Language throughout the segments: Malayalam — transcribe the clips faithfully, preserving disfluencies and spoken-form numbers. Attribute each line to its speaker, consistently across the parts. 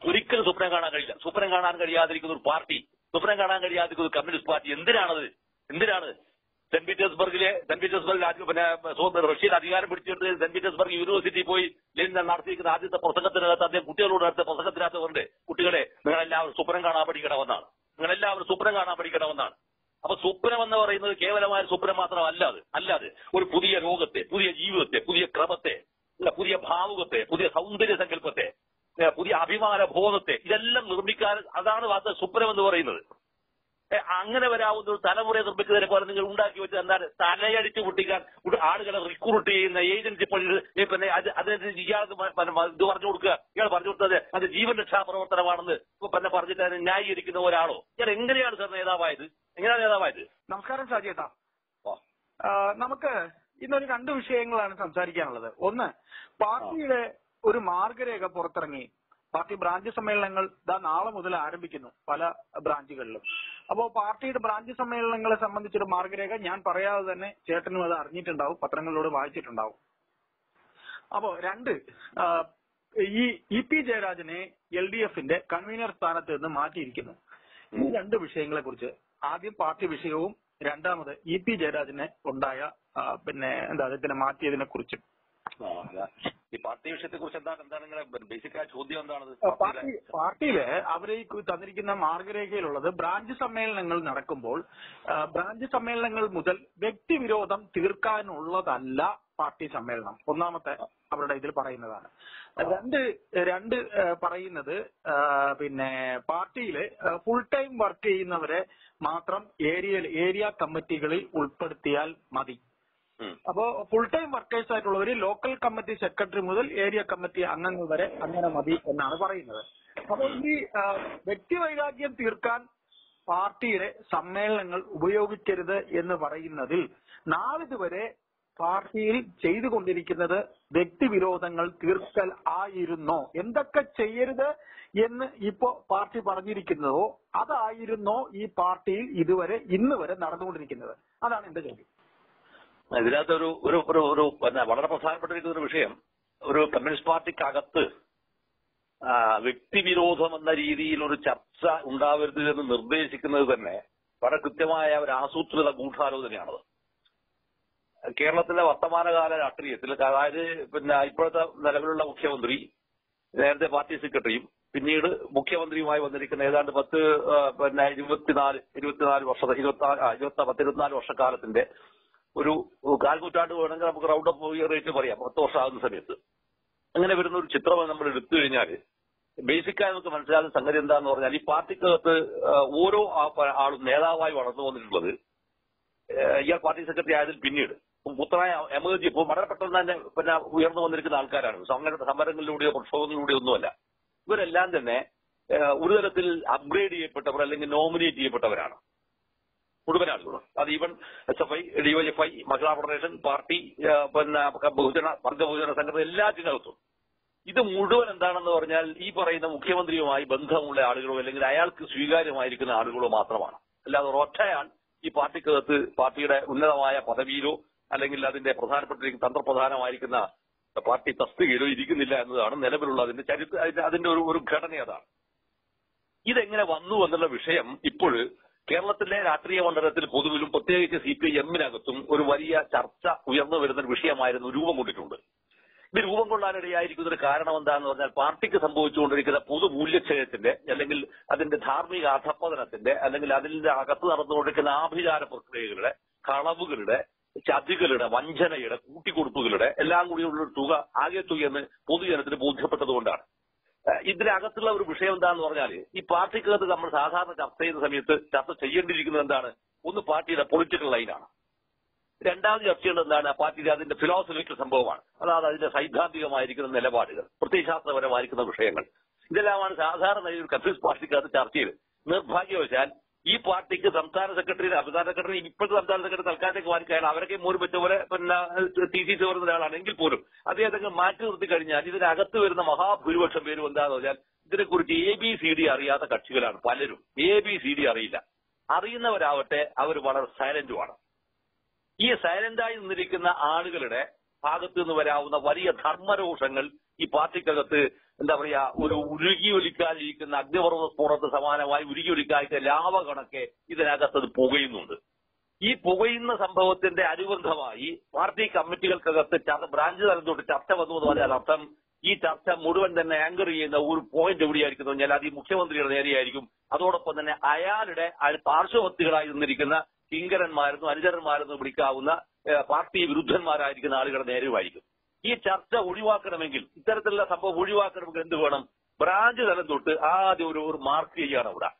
Speaker 1: ഒരിക്കലും സ്വപ്നം കാണാൻ കഴിയില്ല. സ്വപ്നം കാണാൻ കഴിയാതിരിക്കുന്ന ഒരു പാർട്ടി, സ്വപ്നം കാണാൻ കഴിയാതിരിക്കുന്ന ഒരു കമ്മ്യൂണിസ്റ്റ് പാർട്ടി എന്തിനാണത്? എന്തിനാണ് സെന്റ് പീറ്റേഴ്സ്ബർഗിലെ സെന്റ് പീറ്റേഴ്സ്ബർഗിൽ പിന്നെ റഷ്യയിൽ അധികാരം പിടിച്ചെടുത്ത് സെന്റ് പീറ്റേഴ്സ്ബർഗ് യൂണിവേഴ്സിറ്റി പോയി നടത്തിയിരിക്കുന്ന ആദ്യത്തെ പ്രസംഗത്തിനകത്ത് അദ്ദേഹം കുട്ടികളോട് നടത്തിയ പ്രസംഗത്തിനകത്ത് പറഞ്ഞത്, കുട്ടികളെ നിങ്ങളെല്ലാവരും സ്വപ്നം കാണാൻ പഠിക്കണമെന്നാണ്. നിങ്ങളെല്ലാവരും സ്വപ്നം കാണാൻ പഠിക്കണമെന്നാണ്. അപ്പൊ സ്വപ്നം എന്ന് പറയുന്നത് കേവലമായ സ്വപ്നം മാത്രമല്ല. അത് അല്ലാതെ ഒരു പുതിയ ലോകത്തെ, പുതിയ ജീവിതത്തെ, പുതിയ ക്രമത്തെ, പുതിയ ഭാവുകത്തെ, പുതിയ സൗന്ദര്യ സങ്കല്പത്തെ, പുതിയ അഭിമാന ബോധത്തെ ഇതെല്ലാം നിർമ്മിക്കാൻ, അതാണ് വാസ്തവ സ്വപ്നം എന്ന് പറയുന്നത്. അങ്ങനെ വരാവുന്ന ഒരു തലമുറയെ നിർമ്മിക്കുന്നതിനെ പോലെ നിങ്ങൾ ഉണ്ടാക്കി വെച്ച് എന്താണ് തലയടിച്ച് പൊട്ടിക്കാൻ ആളുകളെ റിക്രൂട്ട് ചെയ്യുന്ന ഏജൻസി പിന്നെ അതിന് ഇയാൾക്ക് ഇത് പറഞ്ഞു കൊടുക്കുക, ഇയാൾ പറഞ്ഞു കൊടുത്തത് അത് ജീവൻ രക്ഷാ പ്രവർത്തനമാണെന്ന് പിന്നെ പറഞ്ഞിട്ട് അതിനെ ന്യായീകരിക്കുന്ന ഒരാളോ? ഇയാൾ എങ്ങനെയാണ് സാർ നേതാവായത്? എങ്ങനെയാണ് നേതാവായത്?
Speaker 2: നമസ്കാരം ഷാജിയേട്ടാ. നമുക്ക് ഇന്നൊരു രണ്ട് വിഷയങ്ങളാണ് സംസാരിക്കാനുള്ളത്. ഒന്ന്, പാർട്ടിയുടെ ഒരു മാർഗരേഖ പുറത്തിറങ്ങി. പാർട്ടി ബ്രാഞ്ച് സമ്മേളനങ്ങൾ ഇതാ നാളെ മുതൽ ആരംഭിക്കുന്നു പല ബ്രാഞ്ചുകളിലും. അപ്പോ പാർട്ടിയുടെ ബ്രാഞ്ച് സമ്മേളനങ്ങളെ സംബന്ധിച്ചൊരു മാർഗരേഖ ഞാൻ പറയാതെ തന്നെ ചേട്ടനും അത് അറിഞ്ഞിട്ടുണ്ടാവും, പത്രങ്ങളിലൂടെ വായിച്ചിട്ടുണ്ടാവും. അപ്പോ രണ്ട്, ഈ ഇ പി ജയരാജനെ എൽ ഡി എഫിന്റെ കൺവീനർ സ്ഥാനത്ത് നിന്ന് മാറ്റിയിരിക്കുന്നു. ഈ രണ്ട് വിഷയങ്ങളെ കുറിച്ച്, ആദ്യം പാർട്ടി വിഷയവും രണ്ടാമത് ഇ പി ജയരാജനെ ഉണ്ടായ പിന്നെ എന്താ അദ്ദേഹത്തിനെ മാറ്റിയതിനെ കുറിച്ചും.
Speaker 1: ഈ പാർട്ടി വിഷയത്തെ കുറിച്ച് എന്താണ് എന്താണ് നിങ്ങളുടെ ബേസിക് ചോദ്യം? എന്താണ്
Speaker 2: പാർട്ടി പാർട്ടിയില് അവരെ തന്നിരിക്കുന്ന മാർഗരേഖയിലുള്ളത്, ബ്രാഞ്ച് സമ്മേളനങ്ങൾ നടക്കുമ്പോൾ ബ്രാഞ്ച് സമ്മേളനങ്ങൾ മുതൽ വ്യക്തിവിരോധം തീർക്കാനുള്ളതല്ല പാർട്ടി സമ്മേളനം. ഒന്നാമത്തെ അവരുടെ ഇതിൽ പറയുന്നതാണ്. രണ്ട് രണ്ട് പറയുന്നത് പിന്നെ പാർട്ടിയില് ഫുൾ ടൈം വർക്ക് ചെയ്യുന്നവരെ മാത്രം ഏരിയ ഏരിയ കമ്മിറ്റികളിൽ ഉൾപ്പെടുത്തിയാൽ മതി. അപ്പോ ഫുൾ ടൈം വർക്കേഴ്സ് ആയിട്ടുള്ളവര് ലോക്കൽ കമ്മിറ്റി സെക്രട്ടറി മുതൽ ഏരിയ കമ്മിറ്റി അംഗങ്ങൾ വരെ അങ്ങനെ മതി എന്നാണ് പറയുന്നത്. അപ്പോൾ ഈ വ്യക്തിവൈരാഗ്യം തീർക്കാൻ പാർട്ടിയുടെ സമ്മേളനങ്ങൾ ഉപയോഗിക്കരുത് എന്ന് പറയുന്നതിൽ നാളിതുവരെ പാർട്ടിയിൽ ചെയ്തുകൊണ്ടിരിക്കുന്നത് വ്യക്തിവിരോധങ്ങൾ തീർക്കൽ ആയിരുന്നോ? എന്തൊക്കെ ചെയ്യരുത് എന്ന് ഇപ്പോ പാർട്ടി പറഞ്ഞിരിക്കുന്നതോ അതായിരുന്നോ ഈ പാർട്ടിയിൽ ഇതുവരെ ഇന്ന് വരെ നടന്നുകൊണ്ടിരിക്കുന്നത്? അതാണ് എന്റെ ചോദ്യം.
Speaker 1: ഇതിനകത്ത് ഒരു ഒരു ഒരു വളരെ പ്രധാനപ്പെട്ടിരിക്കുന്ന ഒരു വിഷയം, ഒരു കമ്മ്യൂണിസ്റ്റ് പാർട്ടിക്കകത്ത് വ്യക്തിവിരോധം എന്ന രീതിയിൽ ഒരു ചർച്ച ഉണ്ടാവരുത് എന്ന് നിർദ്ദേശിക്കുന്നത് തന്നെ വളരെ കൃത്യമായ ഒരു ആസൂത്രിത ഗൂഢാലോചനയാണത്. കേരളത്തിലെ വർത്തമാനകാല രാഷ്ട്രീയത്തിൽ, അതായത് പിന്നെ ഇപ്പോഴത്തെ നിലവിലുള്ള മുഖ്യമന്ത്രി, നേരത്തെ പാർട്ടി സെക്രട്ടറിയും പിന്നീട് മുഖ്യമന്ത്രിയുമായി വന്നിരിക്കുന്ന ഏതാണ്ട് പത്ത് പിന്നെ ഇരുപത്തിനാല് ഇരുപത്തിനാല് വർഷത്തെ ഇരുപത്തി ഇരുപത്തി പത്ത് ഇരുപത്തിനാല് വർഷക്കാലത്തിന്റെ ഒരു കാൽനൂറ്റാണ്ട് വേണമെങ്കിൽ നമുക്ക് റൗണ്ട് ഓഫ് റേറ്റ് പറയാം, പത്ത് വർഷമാകുന്ന സമയത്ത്. അങ്ങനെ വരുന്ന ഒരു ചിത്രം നമ്മൾ എടുത്തു കഴിഞ്ഞാൽ ബേസിക്കായി നമുക്ക് മനസ്സിലാകുന്ന സംഗതി എന്താന്ന് പറഞ്ഞാൽ, ഈ പാർട്ടിക്കകത്ത് ഓരോ ആളും നേതാവായി വളർന്നു വന്നിട്ടുള്ളത് ഇയാൾ പാർട്ടി സെക്രട്ടറി ആയതിൽ പിന്നീട് പുത്രനായ എമേജ് ഇപ്പോൾ വളരെ പെട്ടെന്ന് തന്നെ പിന്നെ ഉയർന്നു വന്നിരിക്കുന്ന ആൾക്കാരാണ്. സമരങ്ങളിലൂടെയോ പ്രക്ഷോഭങ്ങളിലൂടെയോ ഒന്നുമല്ല. ഇവരെല്ലാം തന്നെ ഒരു തരത്തിൽ അപ്ഗ്രേഡ് ചെയ്യപ്പെട്ടവർ അല്ലെങ്കിൽ നോമിനേറ്റ് ചെയ്യപ്പെട്ടവരാണ് മുഴുവൻ ആളുകളും. അത് even S F I, DYFI, Mahila federation, party, പിന്നെ ബഹുജന വർഗ ബഹുജന സംഘടന എല്ലാറ്റിനകത്തും ഇത് മുഴുവൻ എന്താണെന്ന് പറഞ്ഞാൽ ഈ പറയുന്ന മുഖ്യമന്ത്രിയുമായി ബന്ധമുള്ള ആളുകളോ അല്ലെങ്കിൽ അയാൾക്ക് സ്വീകാര്യമായിരിക്കുന്ന ആളുകളോ മാത്രമാണ്. അല്ലാതെ ഒരൊറ്റയാൾ ഈ പാർട്ടിക്കകത്ത് പാർട്ടിയുടെ ഉന്നതമായ പദവിയിലോ അല്ലെങ്കിൽ അതിന്റെ പ്രധാനപ്പെട്ട തന്ത്രപ്രധാനമായിരിക്കുന്ന പാർട്ടി തസ്തികയിലോ ഇരിക്കുന്നില്ല എന്നതാണ് നിലവിലുള്ള അതിന്റെ ചരിത്ര അതിന്റെ ഒരു ഒരു ഘടന. അതാണ് ഇതെങ്ങനെ വന്നു എന്നുള്ള വിഷയം ഇപ്പോൾ കേരളത്തിലെ രാഷ്ട്രീയ മണ്ഡലത്തിൽ പൊതുവിലും പ്രത്യേകിച്ച് സി പി ഐ എമ്മിനകത്തും ഒരു വലിയ ചർച്ച ഉയർന്നു വരുന്ന ഒരു വിഷയമായിരുന്നു രൂപം കൊണ്ടിട്ടുണ്ട്. ഇത് രൂപം കൊള്ളാനിടയായിരിക്കുന്നതിന് കാരണം എന്താണെന്ന് പറഞ്ഞാൽ, പാർട്ടിക്ക് സംഭവിച്ചുകൊണ്ടിരിക്കുന്ന പൊതുമൂല്യക്ഷയത്തിന്റെ അല്ലെങ്കിൽ അതിന്റെ ധാർമ്മിക അധപ്പതനത്തിന്റെ അല്ലെങ്കിൽ അതിന്റെ അകത്ത് നടന്നുകൊണ്ടിരിക്കുന്ന ആഭിചാര പ്രക്രിയകളുടെ, കളവുകളുടെ, ചതികളുടെ, വഞ്ചനയുടെ, കൂട്ടിക്കൊടുപ്പുകളുടെ എല്ലാം കൂടിയുള്ള തുക ആകെ തുകയെന്ന് പൊതുജനത്തിന് ബോധ്യപ്പെട്ടതുകൊണ്ടാണ്. ഇതിനകത്തുള്ള ഒരു വിഷയം എന്താണെന്ന് പറഞ്ഞാൽ, ഈ പാർട്ടിക്കകത്ത് നമ്മൾ സാധാരണ ചർച്ച ചെയ്യുന്ന സമയത്ത് ചർച്ച ചെയ്യേണ്ടിയിരിക്കുന്നത് എന്താണ്? ഒന്ന് പാർട്ടിയുടെ പൊളിറ്റിക്കൽ ലൈനാണ്. രണ്ടാമത് ചർച്ച ചെയ്യേണ്ടത് എന്താണ്? പാർട്ടിയുടെ അതിന്റെ ഫിലോസഫിക്കൽ സംഭവമാണ്. അതായത് അതിന്റെ സൈദ്ധാന്തികമായിരിക്കുന്ന നിലപാടുകൾ, പ്രത്യയശാസ്ത്രപരമായിരിക്കുന്ന വിഷയങ്ങൾ. ഇതെല്ലാമാണ് സാധാരണ ഒരു കമ്മ്യൂണിസ്റ്റ് പാർട്ടിക്കകത്ത് ചർച്ച ചെയ്ത്. നിർഭാഗ്യവശാൽ ഈ പാർട്ടിക്ക് സംസ്ഥാന സെക്രട്ടറി സംസ്ഥാന സെക്രട്ടറി ഇപ്പോഴത്തെ സംസ്ഥാന സെക്രട്ടറി തൽക്കാലത്തേക്ക് മാറ്റിക്കഴിയാൽ അവരൊക്കെ മൂന്ന് വെച്ച പോലെ പിന്നെ ടി സി സി വരുന്ന ഒരാളാണെങ്കിൽ പോലും അദ്ദേഹത്തെ മാറ്റി നിർത്തി കഴിഞ്ഞാൽ ഇതിനകത്ത് വരുന്ന മഹാഭൂരിപക്ഷം പേരും എന്താണെന്ന് പറഞ്ഞാൽ ഇതിനെക്കുറിച്ച് എ ബി സി ഡി അറിയാത്ത കക്ഷികളാണ് പലരും. എ ബി സി ഡി അറിയില്ല. അറിയുന്നവരാവട്ടെ അവർ വളരെ സൈലന്റുമാണ്. ഈ സൈലന്റായി നിന്നിരിക്കുന്ന ആളുകളുടെ ഭാഗത്തു നിന്ന് വരാവുന്ന വലിയ ധർമ്മരോഷങ്ങൾ ഈ പാർട്ടിക്കകത്ത് എന്താ പറയാ ഒരു ഉരുകി ഒലിക്കാനിരിക്കുന്ന അഗ്നിപർവ്വത സ്ഫോടനത്തിന് സമാനമായി ഉരുകി ഒലിക്കാനിരിക്കുന്ന ലാവ കണക്കെ ഇതിനകത്ത് അത് പുകയുന്നുണ്ട്. ഈ പുകയുന്ന സംഭവത്തിന്റെ അനുബന്ധമായി പാർട്ടി കമ്മിറ്റികൾക്കകത്ത് ബ്രാഞ്ച് തലം തൊട്ട് ചർച്ച വന്നു എന്ന് പറഞ്ഞാൽ അർത്ഥം ഈ ചർച്ച മുഴുവൻ തന്നെ ആങ്കർ ചെയ്യുന്ന ഒരു പോയിന്റ് എവിടെയായിരിക്കും പറഞ്ഞാൽ അത് ഈ മുഖ്യമന്ത്രിയുടെ നേരെയായിരിക്കും. അതോടൊപ്പം തന്നെ അയാളുടെ പാർശ്വവർത്തികളായി നിന്നിരിക്കുന്ന കിങ്കരന്മാരെന്നും അനുചരന്മാരെന്നും വിളിക്കാവുന്ന പാർട്ടി വിരുദ്ധന്മാരായിരിക്കുന്ന ആളുകളുടെ നേരെയുമായിരിക്കും. ഈ ചർച്ച ഒഴിവാക്കണമെങ്കിൽ, ഇത്തരത്തിലുള്ള സംഭവം ഒഴിവാക്കണമെങ്കിൽ എന്ത് വേണം? ബ്രാഞ്ച് തലം തൊട്ട് ആദ്യം ഒരു ഒരു മാർക്ക് ചെയ്യുകയാണ് അവിടെ.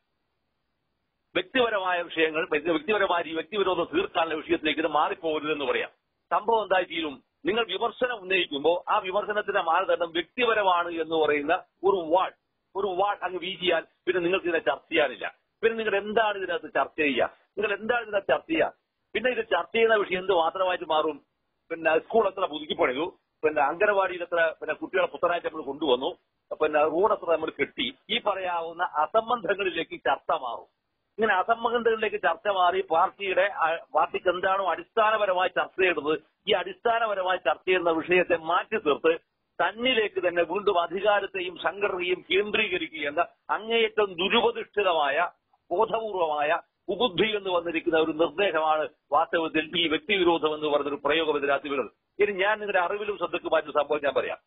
Speaker 1: വ്യക്തിപരമായ വിഷയങ്ങൾ വ്യക്തിപരമായ വ്യക്തിവിരോധം തീർക്കാനുള്ള വിഷയത്തിലേക്ക് ഇത് മാറിപ്പോകരുതെന്ന് പറയാം. സംഭവം എന്തായി തീരും? നിങ്ങൾ വിമർശനം ഉന്നയിക്കുമ്പോൾ ആ വിമർശനത്തിന്റെ മാനദണ്ഡം വ്യക്തിപരമാണ് എന്ന് പറയുന്ന ഒരു വാൾ ഒരു വാൾ അങ്ങ് വീശിയാൽ പിന്നെ നിങ്ങൾക്ക് ഇതിനെ ചർച്ച ചെയ്യാനില്ല. പിന്നെ നിങ്ങൾ എന്താണ് ഇതിനകത്ത് ചർച്ച ചെയ്യുക? നിങ്ങൾ എന്താണ് ഇതിനകത്ത് ചർച്ച ചെയ്യുക? പിന്നെ ഇത് ചർച്ച ചെയ്യുന്ന വിഷയം എന്ത് മാത്രമായിട്ട് മാറും? പിന്നെ സ്കൂൾ എത്ര പുതുക്കി പണിതു, പിന്നെ അംഗനവാടിയിൽ എത്ര പിന്നെ കുട്ടികളെ പുത്തനായിട്ട് നമ്മൾ കൊണ്ടുവന്നു, പിന്നെ റോഡ് എത്ര നമ്മൾ കെട്ടി, ഈ പറയാവുന്ന അസംബന്ധങ്ങളിലേക്ക് ചർച്ച മാറും. ഇങ്ങനെ അസംബന്ധങ്ങളിലേക്ക് ചർച്ച മാറി പാർട്ടിയുടെ പാർട്ടിക്ക് എന്താണോ അടിസ്ഥാനപരമായി ചർച്ച ചെയ്യേണ്ടത് ഈ അടിസ്ഥാനപരമായി ചർച്ച ചെയ്യുന്ന വിഷയത്തെ മാറ്റി തീർത്ത് തന്നിലേക്ക് തന്നെ വീണ്ടും അധികാരത്തെയും സംഘടനയും കേന്ദ്രീകരിക്കുക എന്ന അങ്ങേയറ്റം ദുരുപദിഷ്ഠിതമായ ബോധപൂർവമായ കുബുദ്ധി എന്ന് വന്നിരിക്കുന്ന ഒരു നിർദ്ദേശമാണ് വാസ്തവത്തിൽ ഈ വ്യക്തിവിരോധം എന്ന് പറഞ്ഞൊരു പ്രയോഗം ഇതിനകത്ത് വീണത്. ഇനി ഞാൻ നിങ്ങളുടെ അറിവിലും ശ്രദ്ധയ്ക്ക് മാറ്റുന്ന സംഭവം ഞാൻ പറയാം.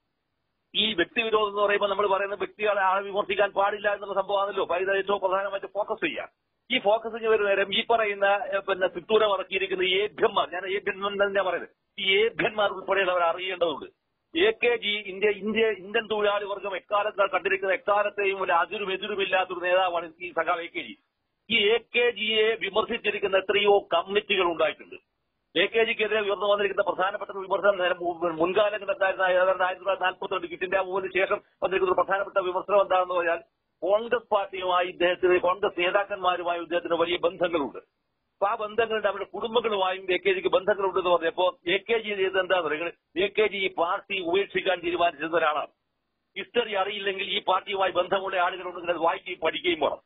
Speaker 1: ഈ വ്യക്തിവിരോധം എന്ന് പറയുമ്പോൾ നമ്മൾ പറയുന്ന വ്യക്തികളെ ആളെ വിമർശിക്കാൻ പാടില്ല എന്നുള്ള സംഭവമാണല്ലോ ഇത് ഏറ്റവും പ്രധാനമായിട്ട് ഫോക്കസ് ചെയ്യുക. ഈ ഫോക്കസിന് ഒരു നേരം ഈ പറയുന്ന പിന്നെ സിത്തൂരം ഇറക്കിയിരിക്കുന്ന ഈ ഏഭ്യന്മാർ, ഞാൻ ഏഭ്യന്മാർ തന്നെ പറയുന്നത്, ഈ ഏഭ്യന്മാർ ഉൾപ്പെടെയുള്ളവർ അറിയേണ്ടതുണ്ട്. A K G India India Indian തൊഴിലാളി വർഗം എക്കാലത്ത് കണ്ടിരിക്കുന്ന എക്കാലത്തെയും ഒരു അതിരും എതിരുമില്ലാത്തൊരു നേതാവാണ് ഈ സഖാവ് എ കെ ജി. ഈ എ കെ ജിയെ വിമർശിച്ചിരിക്കുന്ന എത്രയോ കമ്മിറ്റികൾ ഉണ്ടായിട്ടുണ്ട്. എ കെ ജിക്കെതിരെ ഉയർന്നു വന്നിരിക്കുന്ന പ്രധാനപ്പെട്ട വിമർശനം മുൻകാലങ്ങളിൽ എന്തായിരുന്നു? ആയിരത്തി തൊള്ളായിരത്തി നാൽപ്പത്തിരണ്ട് കിറ്റ് ഇന്ത്യ മൂവ്മെന്റിന് ശേഷം വന്നിരിക്കുന്ന ഒരു പ്രധാനപ്പെട്ട വിമർശനം എന്താണെന്ന് പറഞ്ഞാൽ കോൺഗ്രസ് പാർട്ടിയുമായി ഇദ്ദേഹത്തിന് കോൺഗ്രസ് നേതാക്കന്മാരുമായി ഇദ്ദേഹത്തിന് വലിയ ബന്ധങ്ങളുണ്ട്. അപ്പൊ ആ ബന്ധങ്ങളുണ്ട്, അവരുടെ കുടുംബങ്ങളുമായും എ കെ ജിക്ക് ബന്ധങ്ങളുണ്ടെന്ന് പറഞ്ഞപ്പോ എ കെ ജി ചെയ്ത് എന്താണെന്ന് പറയുന്നത്, എ കെ ജി ഈ പാർട്ടി ഉപേക്ഷിക്കാൻ തീരുമാനിച്ചിരുന്ന ഒരാളാണ്. ഹിസ്റ്ററി അറിയില്ലെങ്കിൽ ഈ പാർട്ടിയുമായി ബന്ധമുള്ള ആളുകളുണ്ടെങ്കിൽ അത് വായിക്കുകയും പഠിക്കുകയും വേണം.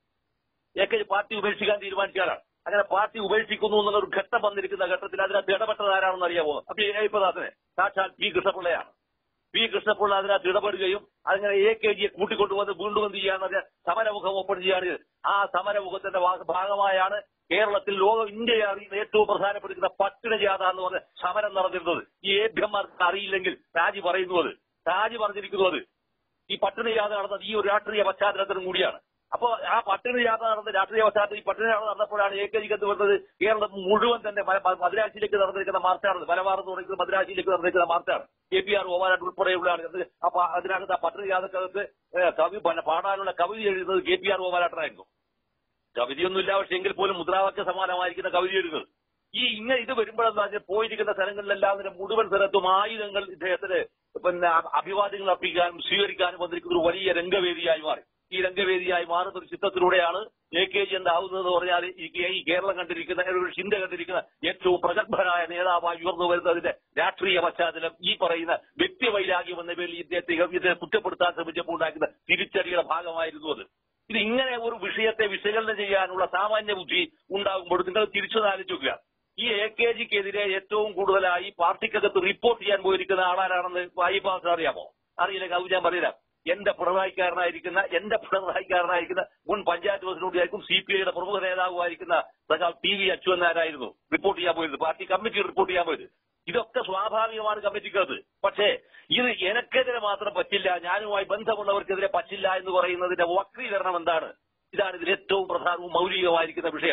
Speaker 1: എ കെ ജി പാർട്ടി ഉപേക്ഷിക്കാൻ തീരുമാനിച്ചാലാണ്. അങ്ങനെ പാർട്ടി ഉപേക്ഷിക്കുന്നു എന്നുള്ള ഒരു ഘട്ടം വന്നിരിക്കുന്ന ഘട്ടത്തിൽ അതിനകത്ത് ഇടപെട്ടത് ആരാണെന്ന് അറിയാമോ? അപ്പൊ ഏകനാഥനെ സാക്ഷാൽ പി കൃഷ്ണപിള്ളയാണ്. പി കൃഷ്ണപിള്ള അതിനകത്ത് ഇടപെടുകയും അങ്ങനെ എ കെ ജിയെ കൂട്ടിക്കൊണ്ടുവന്ന് വീണ്ടും എന്ത് ചെയ്യാന്ന് പറഞ്ഞാൽ സമരമുഖം ഓപ്പൺ ചെയ്യാണ്. ആ സമരമുഖത്തിന്റെ ഭാഗമായാണ് കേരളത്തിൽ ലോകം ഇന്ത്യയെ അറിയുന്ന ഏറ്റവും പ്രധാനപ്പെട്ടിരിക്കുന്ന പട്ടിണി ജാഥ എന്ന് പറഞ്ഞ സമരം നടന്നിരുന്നത്. ഈ ഏഭ്യന്മാർക്ക് അറിയില്ലെങ്കിൽ രാജി പറയുന്നത് രാജി പറഞ്ഞിരിക്കുന്നത് ഈ പട്ടിണി ജാഥ നടന്നത് ഈ ഒരു രാഷ്ട്രീയ പശ്ചാത്തലത്തിനും കൂടിയാണ്. അപ്പോ ആ പട്ടിണി ജാഥ നടന്ന രാഷ്ട്രീയ പശ്ചാത്തലത്തിൽ ഈ പട്ടിണി ജാഥ നടന്നപ്പോഴാണ് എ കെ ജിക്ക് എന്ത് വരുന്നത്? കേരളം മുഴുവൻ തന്നെ മദ്രാശിയിലേക്ക് നടന്നിരിക്കുന്ന മാർച്ചാണ്, മലബാറെന്ന് പറയുന്നത് മദ്രാശിയിലേക്ക് നടന്നിരിക്കുന്ന മാർച്ചാണ്. കെ പി ആർ ഓവാനാട്ട് ഉൾപ്പെടെയുള്ള ആളുകൾ. അപ്പൊ അതിനകത്ത് ആ പട്ടിണി ജാഥക്കകത്ത് കവി പാടാനുള്ള കവിത എഴുതുന്നത് കെ പി ആർ ഓവാനാട്ടനായിരുന്നു. കവിതയൊന്നുമില്ല, പക്ഷെ എങ്കിൽ പോലും മുദ്രാവാക്യ സമാനമായിരിക്കുന്ന കവിത എഴുതുന്നത്. ഈ ഇങ്ങനെ ഇത് വരുമ്പോഴെന്ന് പറഞ്ഞാൽ പോയിരിക്കുന്ന സ്ഥലങ്ങളിലെല്ലാം ഇതിന്റെ മുഴുവൻ സ്ഥലത്തും ആയുധങ്ങൾ ഇദ്ദേഹത്തിന് പിന്നെ അഭിവാദ്യങ്ങൾ അർപ്പിക്കാനും സ്വീകരിക്കാനും വന്നിരിക്കുന്ന ഒരു വലിയ രംഗവേദിയായി മാറി. ഈ രംഗവേദിയായി മാറുന്ന ഒരു ചിത്രത്തിലൂടെയാണ് എ കെ ജി എന്താവുന്നതെന്ന് പറഞ്ഞാൽ ഈ കേരളം കണ്ടിരിക്കുന്ന ഇന്ത്യ കണ്ടിരിക്കുന്ന ഏറ്റവും പ്രഗത്ഭനായ നേതാവായി ഉയർന്നു വരുന്നതിന്റെ രാഷ്ട്രീയ പശ്ചാത്തലം ഈ പറയുന്ന വ്യക്തിവൈരാഗ്യം എന്ന പേരിൽ ഇദ്ദേഹത്തെ ഇദ്ദേഹത്തെ കുറ്റപ്പെടുത്താൻ ശ്രമിച്ചപ്പോൾ ഉണ്ടാക്കുന്ന തിരിച്ചടിയുടെ ഭാഗമായിരുന്നു അത്. ഇത് ഇങ്ങനെ ഒരു വിഷയത്തെ വിശകലനം ചെയ്യാനുള്ള സാമാന്യ ബുദ്ധി ഉണ്ടാകുമ്പോൾ നിങ്ങൾ തിരിച്ചു ആലോചിക്കുക. ഈ എ കെ ജിക്കെതിരെ ഏറ്റവും കൂടുതലായി പാർട്ടിക്കകത്ത് റിപ്പോർട്ട് ചെയ്യാൻ പോയിരിക്കുന്ന ആളാരാണെന്ന് വായിപ്പാസ് അറിയാമോ? അറിയില്ലെങ്കിൽ അത് ഞാൻ പറയാം. എന്റെ പിണറായിക്കാരനായിരിക്കുന്ന എന്റെ പിണറായിക്കാരനായിരിക്കുന്ന മുൻ പഞ്ചായത്ത് പ്രസിഡന്റായിരിക്കും സി പി ഐയുടെ പ്രമുഖ നേതാവുമായിരിക്കുന്ന സഖാവ് ടി വി അച്യുതനാരായിരുന്നു റിപ്പോർട്ട് ചെയ്യാൻ പോയത്, പാർട്ടി കമ്മിറ്റി റിപ്പോർട്ട് ചെയ്യാൻ പോയത്. ഇതൊക്കെ സ്വാഭാവികമാണ് കമ്മിറ്റിക്കകത്ത്. പക്ഷേ ഇത് എനക്കെതിരെ മാത്രം പറ്റില്ല, ഞാനുമായി ബന്ധമുള്ളവർക്കെതിരെ പറ്റില്ല എന്ന് പറയുന്നതിന്റെ വക്രീകരണം എന്താണ്? ഇതാണ് ഇതിൽ ഏറ്റവും പ്രധാനവും മൗലികമായിരിക്കുന്ന വിഷയം.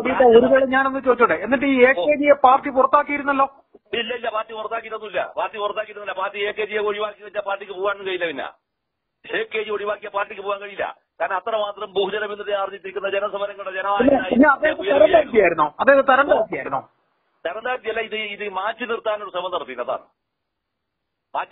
Speaker 2: ഒരു ഞാനൊന്ന് ചോദിച്ചോട്ടെ, എന്നിട്ട് ഈ എ കെ ജിയെ പാർട്ടി പുറത്താക്കിയിരുന്നല്ലോ?
Speaker 1: ഇല്ല ഇല്ല, പാർട്ടി പുറത്താക്കിയിട്ടൊന്നുമില്ല. പാർട്ടി പുറത്താക്കിയിരുന്നില്ല. പാർട്ടി എ കെ ജിയെ ഒഴിവാക്കി വെച്ചാൽ പാർട്ടിക്ക് പോകാനും കഴിയില്ല. പിന്നെ എ കെ ജി ഒഴിവാക്കിയ പാർട്ടിക്ക് പോകാൻ കഴിയില്ല. കാരണം അത്രമാത്രം ബഹുജനബന്ധത്തെ ആർജിച്ചിരിക്കുന്ന ജനസമരങ്ങളുടെ
Speaker 2: ജനാധിപത്യമായിരുന്നോ? അതായത് തരം താഴ്ത്തിയായിരുന്നോ?
Speaker 1: തരം താഴ്ത്തിയല്ല, ഇത് ഇത് മാറ്റി നിർത്താനൊരു ശ്രമം നടത്തി. അതാണ് മാറ്റി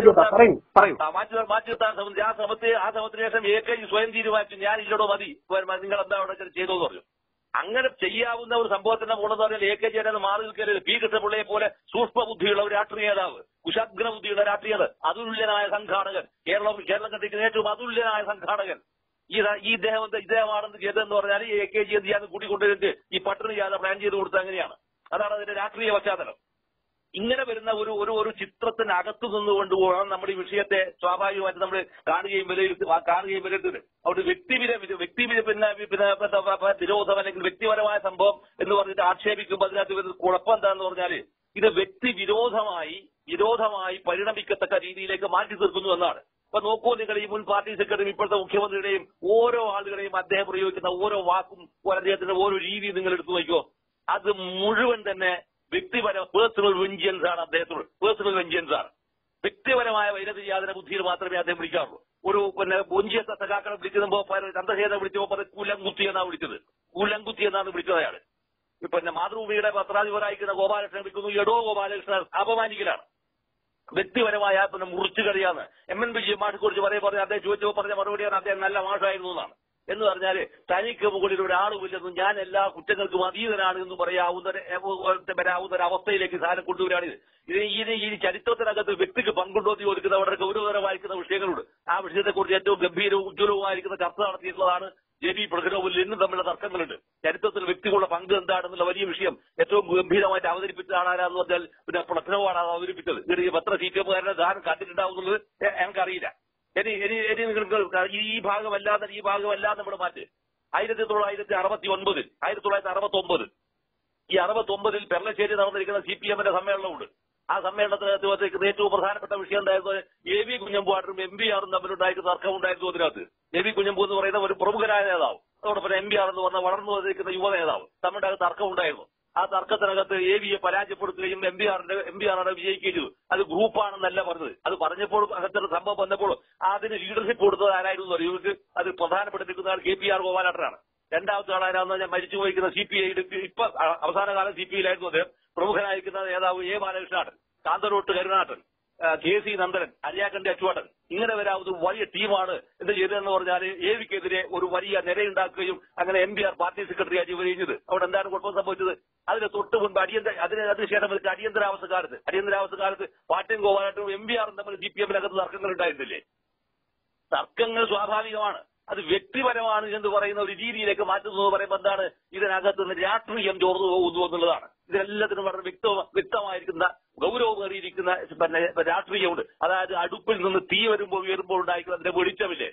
Speaker 1: മാറ്റി മാറ്റി നിർത്താൻ ശ്രമിച്ചു. ആ ശ്രമത്തെ ആ ശ്രമത്തിന് ശേഷം എ കെ ജി സ്വയം തീരുമാനിച്ചു, ഞാൻ ഇല്ലടോ മതി, നിങ്ങൾ എന്താ അവിടെ ചെയ്തോന്ന് പറഞ്ഞു. അങ്ങനെ ചെയ്യാവുന്ന ഒരു സംഭവത്തിന്റെ മുകളെന്ന് പറഞ്ഞാൽ എ കെ ജി അതിനകത്ത് മാറി നിൽക്കരുത്. പി കൃഷ്ണപിള്ളയെ പോലെ സൂക്ഷ്മ ബുദ്ധിയുള്ള ഒരു രാഷ്ട്രീയ നേതാവ്, കുശാഗ്ര ബുദ്ധിയുള്ള രാഷ്ട്രീയത, അതുല്യനായ സംഘാടകൻ, കേരളം കേരളം കണ്ടിരിക്കുന്ന ഏറ്റവും അതുല്യനായ സംഘാടകൻ ഈ ഈ ഇദ്ദേഹം ഇദ്ദേഹമാണെന്ന് ചെയ്തതെന്ന് പറഞ്ഞാൽ എ കെ ജി എന്ത് ചെയ്യാൻ കൂട്ടിക്കൊണ്ടിരുന്നിട്ട് ഈ പട്ടിണി ജാഥ പ്ലാൻ ചെയ്ത് കൊടുത്തത് അങ്ങനെയാണ്. അതാണ് അതിന്റെ രാഷ്ട്രീയ പശ്ചാത്തലം. ഇങ്ങനെ വരുന്ന ഒരു ഒരു ഒരു ചിത്രത്തിനകത്തു നിന്നുകൊണ്ട് പോകണം നമ്മൾ ഈ വിഷയത്തെ സ്വാഭാവികമായിട്ട് നമ്മൾ കാണുകയും വിലയിരുത്തി കാണുകയും വിലയിരുത്തുന്നത്. അവിടെ വ്യക്തിവിര വ്യക്തി പിന്നെ പിന്നെ വിരോധം അല്ലെങ്കിൽ വ്യക്തിപരമായ സംഭവം എന്ന് പറഞ്ഞിട്ട് ആക്ഷേപിക്കുമ്പോൾ അതിനകത്ത് വരുന്ന കുഴപ്പം എന്താണെന്ന് പറഞ്ഞാൽ ഇത് വ്യക്തി വിരോധമായി വിരോധമായി പരിണമിക്കത്തക്ക രീതിയിലേക്ക് മാറ്റി തീർക്കുന്നു എന്നാണ്. അപ്പൊ നോക്കൂ, നിങ്ങൾ ഈ മുൻ പാർട്ടി സെക്രട്ടറിയും ഇപ്പോഴത്തെ മുഖ്യമന്ത്രിയുടെയും ഓരോ ആളുകളെയും അദ്ദേഹം പ്രയോഗിക്കുന്ന ഓരോ വാക്കും അദ്ദേഹത്തിന്റെ ഓരോ രീതിയും നിങ്ങൾ എടുത്തു നോക്കിയോ, അത് മുഴുവൻ തന്നെ വ്യക്തിപര പേഴ്സണൽ വെഞ്ചിയൻസ് ആണ്. അദ്ദേഹത്തോട് പേഴ്സണൽ വെഞ്ചിയൻസ് ആണ്. വ്യക്തിപരമായ വൈരതിയാതന ബുദ്ധിയിൽ മാത്രമേ അദ്ദേഹം വിളിക്കാറുള്ളൂ. ഒരു പിന്നെ ഒഞ്ചിയത്തെ സഖാക്കളെ വിളിക്കുമ്പോ ചന്ദ്രശേഖരനെ വിളിച്ചപ്പോ പറഞ്ഞ് കൂലംകുത്തി എന്നാണ് വിളിച്ചത്. കൂലംകുത്തി എന്നാണ് വിളിച്ചത് അയാൾ. പിന്നെ മാതൃഭൂമിയുടെ പത്രാധിപരായിരിക്കുന്ന ഗോപാലകൃഷ്ണൻ വിളിക്കുന്നു എടോ ഗോപാലകൃഷ്ണൻ അപമാനിക്കലാണ്. വ്യക്തിപരമായ പിന്നെ മുറിച്ചു കളിയാണ്. എം എൻ വിജയൻ മാഷിനെ കുറിച്ച് പറയെ പറഞ്ഞ അദ്ദേഹം ചോദിച്ചപ്പോൾ പറഞ്ഞ മറുപടിയാണ് അദ്ദേഹം നല്ല മാഷായിരുന്നു എന്നാണ്. എന്ന് പറഞ്ഞാല് തനിക്ക് മുകളിൽ ഒരാളുമില്ലെന്നും ഞാൻ എല്ലാ കുറ്റങ്ങൾക്കും അതീതനാണ് എന്ന് പറയാവുന്ന വരാവുന്ന ഒരു അവസ്ഥയിലേക്ക് സാധനം കൊണ്ടുവരാണിത്. ഇത് ഇനി ഈ ചരിത്രത്തിനകത്ത് വ്യക്തിക്ക് പങ്കുണ്ടോ എന്ന് ചോദിക്കുന്ന വളരെ ഗൗരവകരമായിരിക്കുന്ന വിഷയങ്ങളുണ്ട്. ആ വിഷയത്തെക്കുറിച്ച് ഏറ്റവും ഗംഭീരവും ഉജ്ജ്വലവുമായിരിക്കുന്ന ചർച്ച നടത്തിയിട്ടുള്ളതാണ് ജെ പി പ്രകടനവും ഇന്നും തമ്മിലുള്ള തർക്കങ്ങളുണ്ട്. ചരിത്രത്തിൽ വ്യക്തികളുടെ പങ്ക് എന്താണെന്നുള്ള വലിയ വിഷയം ഏറ്റവും ഗംഭീരമായിട്ട് അവതരിപ്പിച്ചതാണ് ആരാന്ന് പറഞ്ഞാൽ പിന്നെ പ്ലത്തനമാണ് അത് അവതരിപ്പിച്ചത്. ഇത് എത്ര സി പി എമ്മുകാരുടെ ധാരണ കണ്ടിട്ടുണ്ടാവുന്നത് എനിക്കറിയില്ല. ഇനി ഇനി ഇനി നിങ്ങൾക്ക് ഈ ഭാഗമല്ലാതെ ഈ ഭാഗമല്ലാതെ നമ്മുടെ മാറ്റ് ആയിരത്തി തൊള്ളായിരത്തി അറുപത്തി ഒൻപതിൽ ആയിരത്തി തൊള്ളായിരത്തി അറുപത്തി ഒമ്പത് ഈ അറുപത്തി ഒമ്പതിൽ പെർളശ്ശേരി നടന്നിരിക്കുന്ന സി പി എമ്മിന്റെ സമ്മേളനമുണ്ട്. ആ സമ്മേളനത്തിന് ഏറ്റവും പ്രധാനപ്പെട്ട വിഷയം ഉണ്ടായിരുന്നത് എ വി കുഞ്ഞമ്പുവാട്ടും എം പി ആറും തമ്മിലുണ്ടായിരുന്ന തർക്കം ഉണ്ടായിരുന്നു. അതിനകത്ത് എ വി കുഞ്ഞമ്പു എന്ന് പറയുന്ന ഒരു പ്രമുഖരായ നേതാവ്, അതോടൊപ്പം എം പി ആർ എന്ന് പറഞ്ഞ വളർന്നു വന്നിരിക്കുന്ന യുവ നേതാവ് തമ്മിൽ തർക്കം ഉണ്ടായിരുന്നു. ആ തർക്കത്തിനകത്ത് എ വിയെ പരാജയപ്പെടുത്തുകയും എം പി ആറിന്റെ എം പി ആറാണ് വിജയിക്കുകയും ചെയ്തു. അത് ഗ്രൂപ്പാണെന്നല്ല പറഞ്ഞത്. അത് പറഞ്ഞപ്പോൾ അകത്തൊരു സംഭവം വന്നപ്പോൾ അതിന് ലീഡർഷിപ്പ് കൊടുത്തത് ആരായിരുന്നു ഇവർക്ക് അത് പ്രധാനപ്പെട്ട നിൽക്കുന്ന ആൾ കെ പി ആർ ഗോപാലകൃഷ്ണനാണ്. രണ്ടാമത്തെ ആളാരാന്ന് ഞാൻ മരിച്ചു പോയിരിക്കുന്ന സി പി ഐ ഇപ്പൊ അവസാന കാലം സി പി ഐയിലായിരുന്നു അദ്ദേഹം. പ്രമുഖനായിരിക്കുന്ന നേതാവ് എ ബാലകൃഷ്ണനാട്ടൻ, കാന്തരോട്ട് കരുണാട്ടൻ, കെ സി നന്ദനൻ, അരിയാക്കണ്ടി അച്ചുവാട്ടൻ, ഇങ്ങനെ വരാവുന്ന വലിയ ടീമാണ് എന്ത് ചെയ്തതെന്ന് പറഞ്ഞാൽ എ വിക്കെതിരെ ഒരു വലിയ നിരയുണ്ടാക്കുകയും അങ്ങനെ M P R party secretary ആയി കഴിഞ്ഞത്. അവിടെ എന്താണ് കുഴപ്പം സംഭവിച്ചത്? അതിന് തൊട്ട് മുൻപ് അടിയന്തര അതിന് അതിനുശേഷം അടിയന്തരാവസ്ഥ കാലത്ത് അടിയന്തരാവസ്ഥ കാലത്ത് പാർട്ടിയും ഗോപാലട്ടും എം പി ആറും തമ്മിൽ സി പി എമ്മിനകത്ത് തർക്കങ്ങൾ ഉണ്ടായിരുന്നില്ലേ? തർക്കങ്ങൾ സ്വാഭാവികമാണ്. അത് വ്യക്തിപരമാണ് എന്ന് പറയുന്ന ഒരു രീതിയിലേക്ക് മാറ്റുന്നത് പറയുമ്പോൾ എന്താണ് ഇതിനകത്ത് നിന്ന് രാഷ്ട്രീയം ചോർന്നു പോകുന്നു എന്നുള്ളതാണ്. ഇതിനെല്ലാത്തിനും വളരെ വ്യക്ത വ്യക്തമായിരിക്കുന്ന ഗൗരവമേറിയിരിക്കുന്ന പിന്നെ രാഷ്ട്രീയമുണ്ട്. അതായത് അടുപ്പിൽ നിന്ന് തീ വരുമ്പോൾ ഉയരുമ്പോൾ ഉണ്ടായിരിക്കുന്ന അതിന്റെ വെളിച്ചമില്ലേ,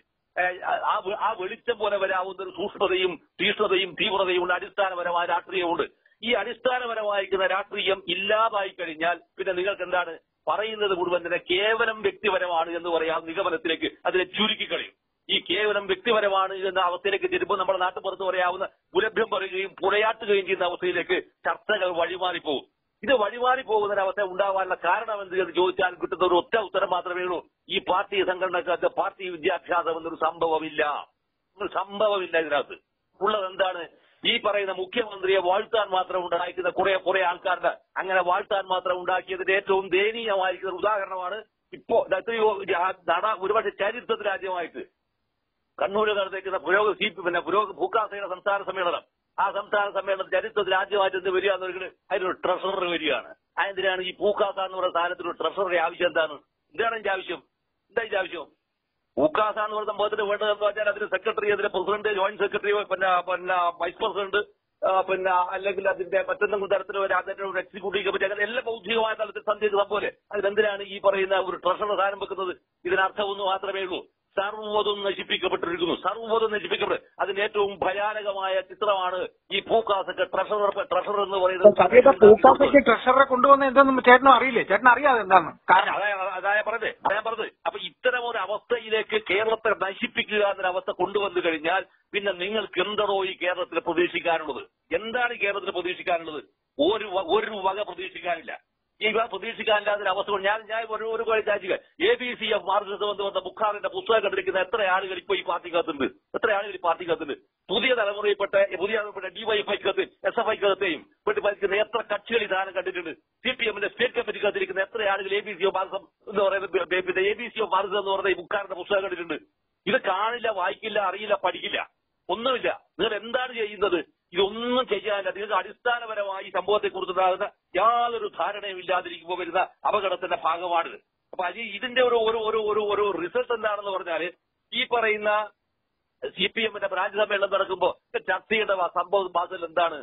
Speaker 1: ആ വെളിച്ചം പോലെ വരാവുന്ന ഒരു സൂക്ഷ്മതയും തീഷ്ണതയും തീവ്രതയും ഉണ്ട്. അടിസ്ഥാനപരമായ രാഷ്ട്രീയമുണ്ട്. ഈ അടിസ്ഥാനപരമായിരിക്കുന്ന രാഷ്ട്രീയം ഇല്ലാതായി കഴിഞ്ഞാൽ പിന്നെ നിങ്ങൾക്ക് എന്താണ് പറയുന്നത് മുഴുവൻ തന്നെ കേവലം വ്യക്തിപരമാണ് എന്ന് പറയാം നിഗമനത്തിലേക്ക് അതിനെ ചുരുക്കിക്കളയും. ഈ കേവലം വ്യക്തിപരമാണ് എന്ന അവസ്ഥയിലേക്ക് ചെല്ലുമ്പോൾ നമ്മുടെ നാട്ടുപുറത്ത് പറയാവുന്ന പുലഭ്യം പറയുകയും പുറയാട്ടുകയും ചെയ്യുന്ന അവസ്ഥയിലേക്ക് ചർച്ചകൾ വഴിമാറിപ്പോകും. ഇത് വഴിമാറി പോകുന്നൊരവസ്ഥ ഉണ്ടാവാനുള്ള കാരണം എന്ത് എന്ന് ചോദിച്ചാൽ കിട്ടുന്ന ഒരു ഒറ്റ ഉത്തരം മാത്രമേ ഉള്ളൂ. ഈ പാർട്ടി സംഘടനക്കകത്ത് പാർട്ടി വിദ്യാഭ്യാസം എന്നൊരു സംഭവമില്ല. ഒരു സംഭവമില്ല ഇതിനകത്ത്. ഉള്ളത് എന്താണ്? ഈ പറയുന്ന മുഖ്യമന്ത്രിയെ വാഴ്ത്താൻ മാത്രം ഉണ്ടായിരിക്കുന്ന കുറെ കുറെ ആൾക്കാരുടെ അങ്ങനെ വാഴ്ത്താൻ മാത്രം ഉണ്ടാക്കിയതിന്റെ ഏറ്റവും ദയനീയമായിരിക്കുന്ന ഉദാഹരണമാണ് ഇപ്പോ എത്രയോ ഒരുപക്ഷെ ചരിത്രത്തിൽ ആദ്യമായിട്ട് കണ്ണൂരിൽ നടത്തിക്കുന്ന പുരോഗതി സി പി പിന്നെ പുരോഗതി ഭൂക്കാസയുടെ സംസ്ഥാന സമ്മേളനം. ആ സംസ്ഥാന സമ്മേളനത്തിൽ ചരിത്രത്തിൽ ആദ്യമായിട്ട് എന്ത് വരിക എന്ന് പറയുന്നത് അതിനൊരു ട്രഷറർ വരികയാണ്. അതെന്തിനാണ് ഈ ഭൂക്കാസ എന്ന് പറയുന്ന സ്ഥാനത്തിന് ഒരു ട്രഷറുടെ ആവശ്യം എന്താണ്? എന്താണ് ഇതിന്റെ ആവശ്യം? എന്താ ഇതിന്റെ ആവശ്യം? ഭൂക്കാസ എന്ന് പറയുന്ന സംഭവത്തിന് വേണ്ടതെന്ന് പറഞ്ഞാൽ അതിന് സെക്രട്ടറി, അതിന്റെ പ്രസിഡന്റ്, ജോയിന്റ് സെക്രട്ടറി, പിന്നെ പിന്നെ വൈസ് പ്രസിഡന്റ്, പിന്നെ അല്ലെങ്കിൽ അതിന്റെ മറ്റെന്തെങ്കിലും തരത്തിൽ അതിന്റെ ഒരു എക്സിക്യൂട്ടീവ് കമ്മിറ്റി, അങ്ങനെ എല്ലാ ബൗദ്ധികമായ തലത്തിൽ സന്ധിക്കുന്ന പോലെ അതിനെന്തിനാണ് ഈ പറയുന്ന ഒരു ട്രഷറർ സ്ഥാനം വെക്കുന്നത്? ഇതിനർത്ഥം ഒന്ന് മാത്രമേ ഉള്ളൂ, സർവ്വതും നശിപ്പിക്കപ്പെട്ടിരിക്കുന്നു. സർവ്വതും നശിപ്പിക്കപ്പെട്ടു. അതിന്റെ ഏറ്റവും ഭയാനകമായ ചിത്രമാണ് ഈ പൂക്കാസക്ക് ട്രഷറർ ട്രഷറർ എന്ന് പറയുന്നത്.
Speaker 2: പൂക്കാസക്ക് ട്രഷററെ കൊണ്ടുവന്ന എന്തെന്നും ചേട്ടനും അറിയില്ലേ? ചേട്ടൻ അറിയാതെ എന്താണ് കാരണം?
Speaker 1: അതായ പറഞ്ഞത് അതാ പറഞ്ഞത് അപ്പൊ ഇത്തരം ഒരു അവസ്ഥയിലേക്ക് കേരളത്തെ നശിപ്പിക്കുക എന്നൊരവസ്ഥ കൊണ്ടുവന്നു കഴിഞ്ഞാൽ പിന്നെ നിങ്ങൾക്ക് എന്തോ ഈ കേരളത്തിൽ പ്രതീക്ഷിക്കാനുള്ളത്? എന്താണ് കേരളത്തിൽ പ്രതീക്ഷിക്കാനുള്ളത്? ഒരു ഒരു വക പ്രതീക്ഷിക്കാനില്ല. ഈ പ്രതീക്ഷിക്കാനില്ലാതൊരു അവസ്ഥ ഞാൻ ഞാൻ ഒരു ഒരു കാഴ്ച A B C of Marxism എന്ന് പറഞ്ഞ ബുഖാറിന്റെ പുസ്തകം കണ്ടിരിക്കുന്ന എത്ര ആളുകൾ ഇപ്പൊ ഈ പാർട്ടിക്കകത്തുണ്ട്? എത്ര ആളുകൾ ഈ പാർട്ടിക്കകത്തുണ്ട്? പുതിയ തലമുറയിൽപ്പെട്ട പുതിയ ഡിവൈഎഫ്ഐക്കകത്ത് എസ് എഫ് ഐക്കകത്തെയും പെട്ട് ഭരിക്കുന്ന എത്ര കക്ഷികൾ ഈ സാധനം കണ്ടിട്ടുണ്ട്? സി പി എമ്മിന്റെ സ്റ്റേറ്റ് കമ്മിറ്റിക്കകത്തിരിക്കുന്ന എത്ര ആളുകൾ A B C of Marxism എന്ന് പറയുന്നത് A B C of Marxism എന്ന് പറയുന്ന ഈ ബുഖാറിന്റെ പുസ്തകം കണ്ടിട്ടുണ്ട്? ഇത് കാണില്ല, വായിക്കില്ല, അറിയില്ല, പഠിക്കില്ല, ഒന്നുമില്ല. നിങ്ങൾ എന്താണ് ചെയ്യുന്നത്? ഇതൊന്നും ചെയ്യാനില്ല. നിങ്ങൾക്ക് അടിസ്ഥാനപരമായി ഈ സംഭവത്തെക്കുറിച്ചുണ്ടാകുന്ന യാതൊരു ധാരണയും ഇല്ലാതിരിക്കുമ്പോൾ വരുന്ന അപകടത്തിന്റെ ഭാഗമാണിത്. അപ്പൊ അത് ഇതിന്റെ ഒരു ഒരു ഒരു ഒരു ഒരു റിസൾട്ട് എന്താണെന്ന് പറഞ്ഞാല് ഈ പറയുന്ന സി പി എമ്മിന്റെ ബ്രാഞ്ച് സമ്മേളനം നടക്കുമ്പോൾ ചർച്ച ചെയ്യേണ്ട സംഭവ ബാസിൽ എന്താണ്?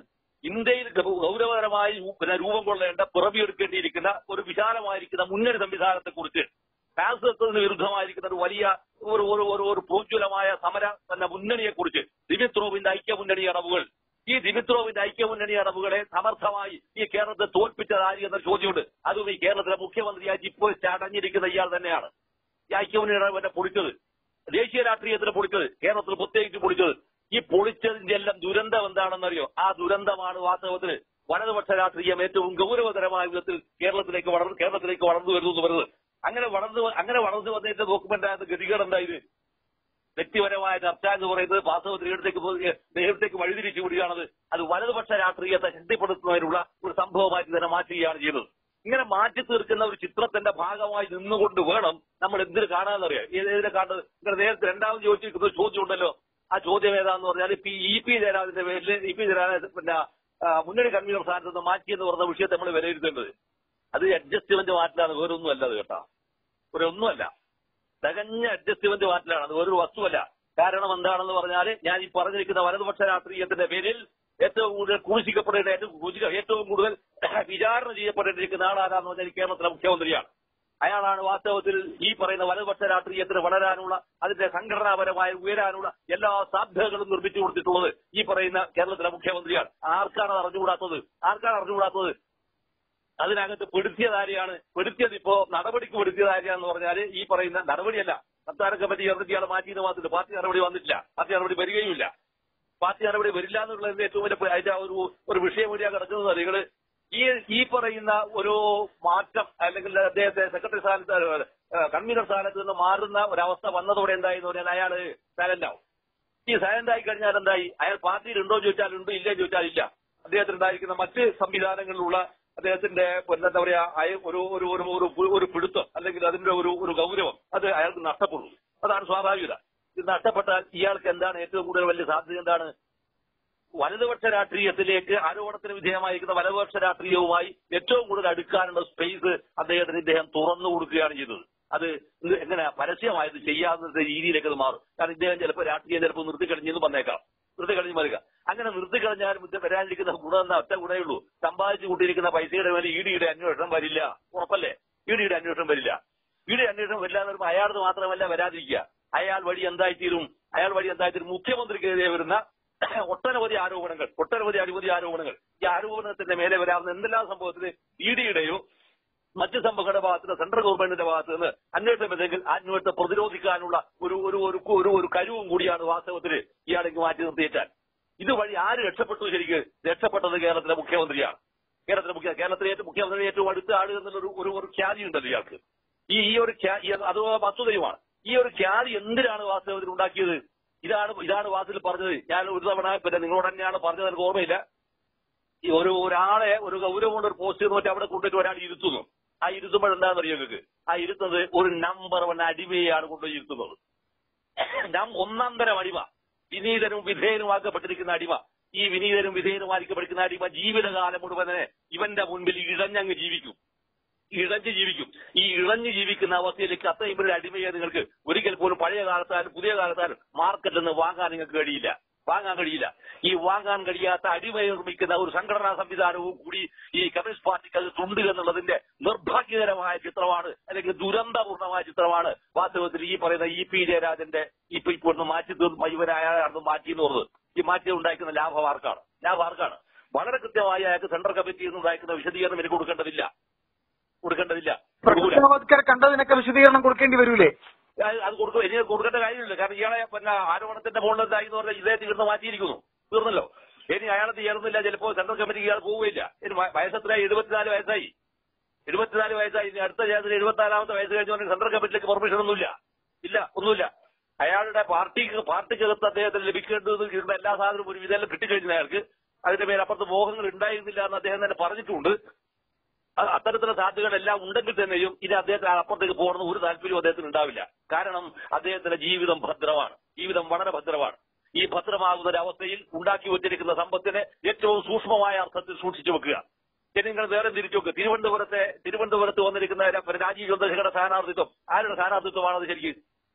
Speaker 1: ഇന്ത്യയിൽ ഗൗരവകരമായി പിന്നെ രൂപം കൊള്ളേണ്ട പിറവിയെടുക്കേണ്ടിയിരിക്കുന്ന ഒരു വിശാലമായിരിക്കുന്ന മുന്നണി സംവിധാനത്തെ കുറിച്ച് ഫാസിസത്തിന് വിരുദ്ധമായിരിക്കുന്ന ഒരു വലിയ ഒരു ഒരു ഒരു ഒരു പ്രോജ്വലമായ സമര തന്നെ മുന്നണിയെ കുറിച്ച് ദിമിത്രോവിന്റെ ഐക്യമുന്നണി അടവുകൾ ഈ ദിമിത്രോവിന്റെ ഐക്യമുന്നണി അടവുകളെ സമർത്ഥമായി ഈ കേരളത്തെ തോൽപ്പിച്ചതാരി എന്ന ചോദ്യമുണ്ട്. അതും ഈ കേരളത്തിലെ മുഖ്യമന്ത്രിയായി ഇപ്പോൾ ചടഞ്ഞിരിക്കുന്ന ഇയാൾ തന്നെയാണ് ഈ ഐക്യമുന്നണി അടവിനെ പൊളിച്ചത്. ദേശീയ രാഷ്ട്രീയത്തിന് പൊളിച്ചത്, കേരളത്തിൽ പ്രത്യേകിച്ച് പൊളിച്ചത്. ഈ പൊളിച്ചതിന്റെ എല്ലാം ദുരന്തം എന്താണെന്നറിയോ? ആ ദുരന്തമാണ് വാസ്തവത്തിൽ വലതുപക്ഷ രാഷ്ട്രീയം ഏറ്റവും ഗൗരവതരമായ വിധത്തിൽ കേരളത്തിലേക്ക് വളർന്നു കേരളത്തിലേക്ക് വളർന്നു വരുന്നു എന്ന് പറയുന്നത്. അങ്ങനെ വളർന്നു അങ്ങനെ വളർന്നു വന്നതിന്റെ ഡോക്യുമെന്റായ ഗതികേട് എന്തായത്? വ്യക്തിപരമായ ചർച്ച എന്ന് പറയുന്നത് വാസ്തവത്തിൽ നേരത്തേക്ക് നേരത്തേക്ക് വഴിതിരിച്ചു വിടുകയാണത്. അത് വലതുപക്ഷ രാഷ്ട്രീയത്തെ ശക്തിപ്പെടുത്തുന്നതിനുള്ള ഒരു സംഭവമായിട്ട് തന്നെ മാറ്റുകയാണ് ചെയ്തത്. ഇങ്ങനെ മാറ്റി തീർക്കുന്ന ഒരു ചിത്രത്തിന്റെ ഭാഗമായി നിന്നുകൊണ്ട് വേണം നമ്മൾ എന്തിന് കാണാന്നറിയാം. ഏതിനെ കാണുന്നത്? ഇങ്ങനെ നേരത്തെ രണ്ടാമത് ചോദിച്ചിരിക്കുന്ന ഒരു ചോദ്യം ഉണ്ടല്ലോ. ആ ചോദ്യം ഏതാന്ന് പറഞ്ഞാൽ ഇപ്പൊ ഇ പി ജയരാജന്റെ പേരിൽ ഇ പി ജയരാജൻ പിന്നെ മുന്നണി കൺവീനർ സ്ഥാനത്ത് നിന്ന് മാറ്റിയെന്ന് പറഞ്ഞ വിഷയത്തെ നമ്മൾ വിലയിരുത്തേണ്ടത് അത് അഡ്ജസ്റ്റ്മെന്റ് മാറ്റലാണ്, വേറൊന്നും അല്ല. അത് കേട്ടാ ഒരൊന്നുമല്ല, തികഞ്ഞ അഡ്ജസ്റ്റ്മെന്റ് മാറ്റലാണ്. അത് വേറൊരു വസ്തുവല്ല. കാരണം എന്താണെന്ന് പറഞ്ഞാൽ ഞാൻ ഈ പറഞ്ഞിരിക്കുന്ന വലതുപക്ഷ രാഷ്ട്രീയത്തിന്റെ പേരിൽ ഏറ്റവും കൂടുതൽ ക്രൂശിക്കപ്പെടേണ്ട ഏറ്റവും ഏറ്റവും കൂടുതൽ വിചാരണ ചെയ്യപ്പെടേണ്ടിരിക്കുന്ന ആളാരാന്ന് പറഞ്ഞാൽ കേരളത്തിലെ മുഖ്യമന്ത്രിയാണ്. അയാളാണ് വാസ്തവത്തിൽ ഈ പറയുന്ന വലതുപക്ഷ രാഷ്ട്രീയത്തിന് വളരാനുള്ള അതിന്റെ സംഘടനാപരമായി ഉയരാനുള്ള എല്ലാ സാധ്യതകളും നിർമ്മിച്ചു കൊടുത്തിട്ടുള്ളത് ഈ പറയുന്ന കേരളത്തിലെ മുഖ്യമന്ത്രിയാണ്. ആർക്കാണ് അറിഞ്ഞുകൂടാത്തത്? ആർക്കാണ് അറിഞ്ഞുകൂടാത്തത്? അതിനകത്ത് പെടുത്തിയതാരെയാണ്? പെടുത്തിയത് ഇപ്പോ നടപടിക്ക് പെടുത്തിയതാരെയാന്ന് പറഞ്ഞാൽ ഈ പറയുന്ന നടപടിയല്ല. സംസ്ഥാന കമ്മിറ്റി ചേർന്നിട്ട് ഇയാളെ മാറ്റിയെന്ന് മാത്രമല്ല, പാർട്ടി നടപടി വന്നിട്ടില്ല, പാർട്ടി നടപടി വരികയുമില്ല. പാർട്ടി നടപടി വരില്ല എന്നുള്ളതിന്റെ ഏറ്റവും വലിയ അതിന്റെ ഒരു ഒരു വിഷയം കൂടിയാണ് കിടക്കുന്നത്. നിങ്ങൾ ഈ ഈ പറയുന്ന ഒരു മാറ്റം അല്ലെങ്കിൽ അദ്ദേഹത്തെ സെക്രട്ടറി സ്ഥാനത്ത് കൺവീനർ സ്ഥാനത്ത് നിന്ന് മാറുന്ന ഒരവസ്ഥ വന്നതോടെ എന്തായെന്ന് പറഞ്ഞാൽ അയാള് സൈലന്റ് ആവും. ഈ സൈലന്റ് ആയി കഴിഞ്ഞാൽ എന്തായി? അയാൾ പാർട്ടിയിൽ ഉണ്ടോ ചോദിച്ചാൽ ഉണ്ട്, ഇല്ലേ ചോദിച്ചാൽ ഇല്ല. അദ്ദേഹത്തിന് ഉണ്ടായിരിക്കുന്ന മറ്റ് സംവിധാനങ്ങളിലുള്ള അദ്ദേഹത്തിന്റെ എന്താ പറയാ ഒരു ഒരു ഒരു ഒരു പിടുത്തം അല്ലെങ്കിൽ അതിന്റെ ഒരു ഒരു ഗൗരവം അത് അയാൾക്ക് നഷ്ടപ്പെടും. അതാണ് സ്വാഭാവികത. ഇത് നഷ്ടപ്പെട്ടാൽ ഇയാൾക്ക് എന്താണ് ഏറ്റവും കൂടുതൽ വലിയ സാധ്യത? എന്താണ്? വലതുപക്ഷ രാഷ്ട്രീയത്തിലേക്ക് ആരോപണത്തിന് വിധേയമായിരിക്കുന്ന വലതുപക്ഷ രാഷ്ട്രീയവുമായി ഏറ്റവും കൂടുതൽ അടുക്കാനുള്ള സ്പേസ് അദ്ദേഹത്തിന് ഇദ്ദേഹം തുറന്നു കൊടുക്കുകയാണ് ചെയ്തത്. അത് എങ്ങനെ പരസ്യമായത് ചെയ്യാവുന്ന രീതിയിലേക്ക് അത് മാറും. കാരണം ഇദ്ദേഹം ചിലപ്പോൾ രാഷ്ട്രീയം ചിലപ്പോൾ നിർത്തിക്കളഞ്ഞെന്ന് വന്നേക്കാം, നിർത്തിക്കളഞ്ഞ് മറുക. അങ്ങനെ നിർത്തിക്കളഞ്ഞാലും വരാനിരിക്കുന്ന ഗുണം എന്ന ഒറ്റ ഗുണമേ ഉള്ളൂ. സമ്പാദിച്ചു കൂട്ടിയിരിക്കുന്ന പൈസയുടെ മേലെ ഇ ഡിയുടെ അന്വേഷണം വരില്ല. ഉറപ്പല്ലേ? ഇ ഡിയുടെ അന്വേഷണം വരില്ല. ഇ ഡി അന്വേഷണം വരില്ല എന്ന് പറയുമ്പോൾ അയാൾക്ക് മാത്രമല്ല വരാതിരിക്കുക, അയാൾ വഴി എന്തായിത്തീരും? അയാൾ വഴി എന്തായിത്തീരും? മുഖ്യമന്ത്രിക്കെതിരെ വരുന്ന ഒട്ടനവധി ആരോപണങ്ങൾ, ഒട്ടനവധി അഴിമതി ആരോപണങ്ങൾ. ഈ ആരോപണത്തിന്റെ മേലെ വരാവുന്ന എന്തെല്ലാം സംഭവത്തിന് ഇ ഡിയുടെയോ മറ്റ് സംഭവങ്ങളുടെ ഭാഗത്ത് നിന്ന് സെൻട്രൽ ഗവൺമെന്റിന്റെ ഭാഗത്ത് നിന്ന് അന്വേഷണം എന്തെങ്കിൽ അന്വേഷണത്തെ പ്രതിരോധിക്കാനുള്ള ഒരു ഒരു ഒരു ഒരു കഴിവും കൂടിയാണ് വാസ്തവത്തിൽ ഇയാളേക്ക് മാറ്റി നിർത്തിയേറ്റാൽ. ഇതുവഴി ആര് രക്ഷപ്പെട്ടു? ശരിക്ക് രക്ഷപ്പെട്ടത് കേരളത്തിലെ മുഖ്യമന്ത്രിയാണ്. കേരളത്തിലെ മുഖ്യ കേരളത്തിലെ ഏറ്റവും മുഖ്യമന്ത്രി ഏറ്റവും അടുത്ത ആള് എന്നുള്ളൊരു ഒരു ഒരു ഖ്യാതി ഉണ്ടല്ലോ ഇയാൾക്ക്. ഈ ഈ ഒരു അത് വസ്തുതയുമാണ്. ഈ ഒരു ഖ്യാതി എന്തിനാണ് വാസ്തവത്തിൽ ഉണ്ടാക്കിയത്? ഇതാണ് ഇതാണ് വാസിൽ പറഞ്ഞത്. ഞാൻ ഒരു തവണ പിന്നെ നിങ്ങളോട് തന്നെയാണ് പറഞ്ഞത്, എനിക്ക് ഓർമ്മയില്ല. ഈ ഒരു ഒരാളെ ഒരു ഗൗരവമുള്ള ഒരു പോസ്റ്റ് നോക്കി അവിടെ കൊണ്ടുപോയിട്ട് ഒരാൾ ഇരുത്തുന്നു. ആ ഇരുത്തുമ്പോൾ എന്താണെന്ന് അറിയോ നിങ്ങൾക്ക്? ആ ഇരുത്തുന്നത് ഒരു നമ്പർ വൺ അടിമയാണ് കൊണ്ടുപോയി ഇരുത്തുന്നത്. ഒന്നാം തരം അടിമ, വിനീതനും വിധേയനുമാക്കപ്പെട്ടിരിക്കുന്ന അടിമ. ഈ വിനീതനും വിധേയനുമാക്കപ്പെട്ടിരിക്കുന്ന അടിമ ജീവിതകാലം മുഴുവൻ ഇവന്റെ മുൻപിൽ ഇഴഞ്ഞങ്ങ് ജീവിക്കും, ഇഴഞ്ഞ് ജീവിക്കും. ഈ ഇഴഞ്ഞ് ജീവിക്കുന്ന അവസ്ഥയിലേക്ക് അത്രയും ഒരു അടിമയെ നിങ്ങൾക്ക് ഒരിക്കൽ പോലും പഴയ കാലത്താലും പുതിയ കാലത്താലും മാർക്കറ്റിൽ നിന്ന് വാങ്ങാൻ നിങ്ങൾക്ക് കഴിയില്ല, വാങ്ങാൻ കഴിയില്ല. ഈ വാങ്ങാൻ കഴിയാത്ത അടിമയെ നിർമ്മിക്കുന്ന ഒരു സംഘടനാ സംവിധാനവും കൂടി ഈ കമ്മ്യൂണിസ്റ്റ് പാർട്ടിക്ക് അത് ഉണ്ട് എന്നുള്ളതിന്റെ നിർഭാഗ്യകരമായ ചിത്രമാണ്, അല്ലെങ്കിൽ ദുരന്തപൂർണമായ ചിത്രമാണ് വാസ്തവത്തിൽ ഈ പറയുന്ന ഇ പി ജയരാജന്റെ ഇപ്പൊ ഇപ്പോൾ ഒന്ന് മാറ്റി തീർന്ന് ഇവരാണ് മാറ്റി എന്ന് പറഞ്ഞത്. ഈ മാറ്റി ഉണ്ടാക്കുന്ന ലാഭം ആർക്കാണ്? ലാഭം ആർക്കാണ്? വളരെ കൃത്യമായി അയാൾക്ക് സെൻട്രൽ കമ്മിറ്റിയിൽ നിന്ന് ഉണ്ടാക്കുന്ന വിശദീകരണം എനിക്ക് കൊടുക്കേണ്ടതില്ല കൊടുക്കേണ്ടതില്ല
Speaker 2: കണ്ടതിനൊക്കെ വിശദീകരണം കൊടുക്കേണ്ടി വരൂലേ?
Speaker 1: അത് കൊടുക്കും. ഇനി കൊടുക്കേണ്ട കാര്യമില്ല. കാരണം ഇയാളെ പിന്നെ ആരോപണത്തിന്റെ മുകളിലെന്തായി എന്ന് പറഞ്ഞാൽ ഇദ്ദേഹത്തെ തീർന്ന് മാറ്റിയിരിക്കുന്നു, തീർന്നല്ലോ. ഇനി അയാളെ തീർന്നില്ല, ചിലപ്പോൾ സെൻട്രൽ കമ്മിറ്റിക്ക് ഇയാൾ പോവുകയില്ല. ഇനി വയസ്സെത്രയായി? എഴുപത്തിനാല് വയസ്സായി എഴുപത്തിനാല് വയസ്സായി ഇനി അടുത്ത ചേർത്തിൽ എഴുപത്തിനാലാമത്തെ വയസ്സ് കഴിഞ്ഞ സെൻട്രൽ കമ്മിറ്റിയിലേക്ക് പെർമിഷൻ ഒന്നുമില്ല, ഇല്ല ഒന്നുമില്ല. അയാളുടെ പാർട്ടിക്ക് പാർട്ടിക്കകത്ത് അദ്ദേഹത്തിന് ലഭിക്കേണ്ടത് കിട്ടുന്ന എല്ലാ സാധനവും ഒരു വിധം കിട്ടിക്കഴിഞ്ഞ അയാൾക്ക് അതിന്റെ മേലെ അപ്പുറത്ത് മോഹങ്ങൾ ഉണ്ടായിരുന്നില്ല എന്ന് അദ്ദേഹം തന്നെ പറഞ്ഞിട്ടുണ്ട്. അത്തരത്തിലുള്ള സാധ്യതകളെല്ലാം ഉണ്ടെങ്കിൽ തന്നെയും ഇനി അദ്ദേഹത്തിന് അപ്പുറത്തേക്ക് പോകണമെന്ന് ഒരു താല്പര്യവും അദ്ദേഹത്തിന് ഉണ്ടാവില്ല. കാരണം അദ്ദേഹത്തിന്റെ ജീവിതം ഭദ്രമാണ്, ജീവിതം വളരെ ഭദ്രമാണ്. ഈ ഭദ്രമാകുന്ന ഒരു അവസ്ഥയിൽ ഉണ്ടാക്കി വെച്ചിരിക്കുന്ന സമ്പത്തിനെ ഏറ്റവും സൂക്ഷ്മമായ അർത്ഥത്തിൽ സൂക്ഷിച്ചു വെക്കുക. നിങ്ങൾ വേറെ തിരിച്ചു വെക്കുക. തിരുവനന്തപുരത്തെ തിരുവനന്തപുരത്ത് വന്നിരിക്കുന്ന രാജീവ് ചന്ദ്രശേഖരുടെ സ്ഥാനാർത്ഥിത്വം ആരുടെ സ്ഥാനാർത്ഥിത്വമാണത്? ശരിക്കും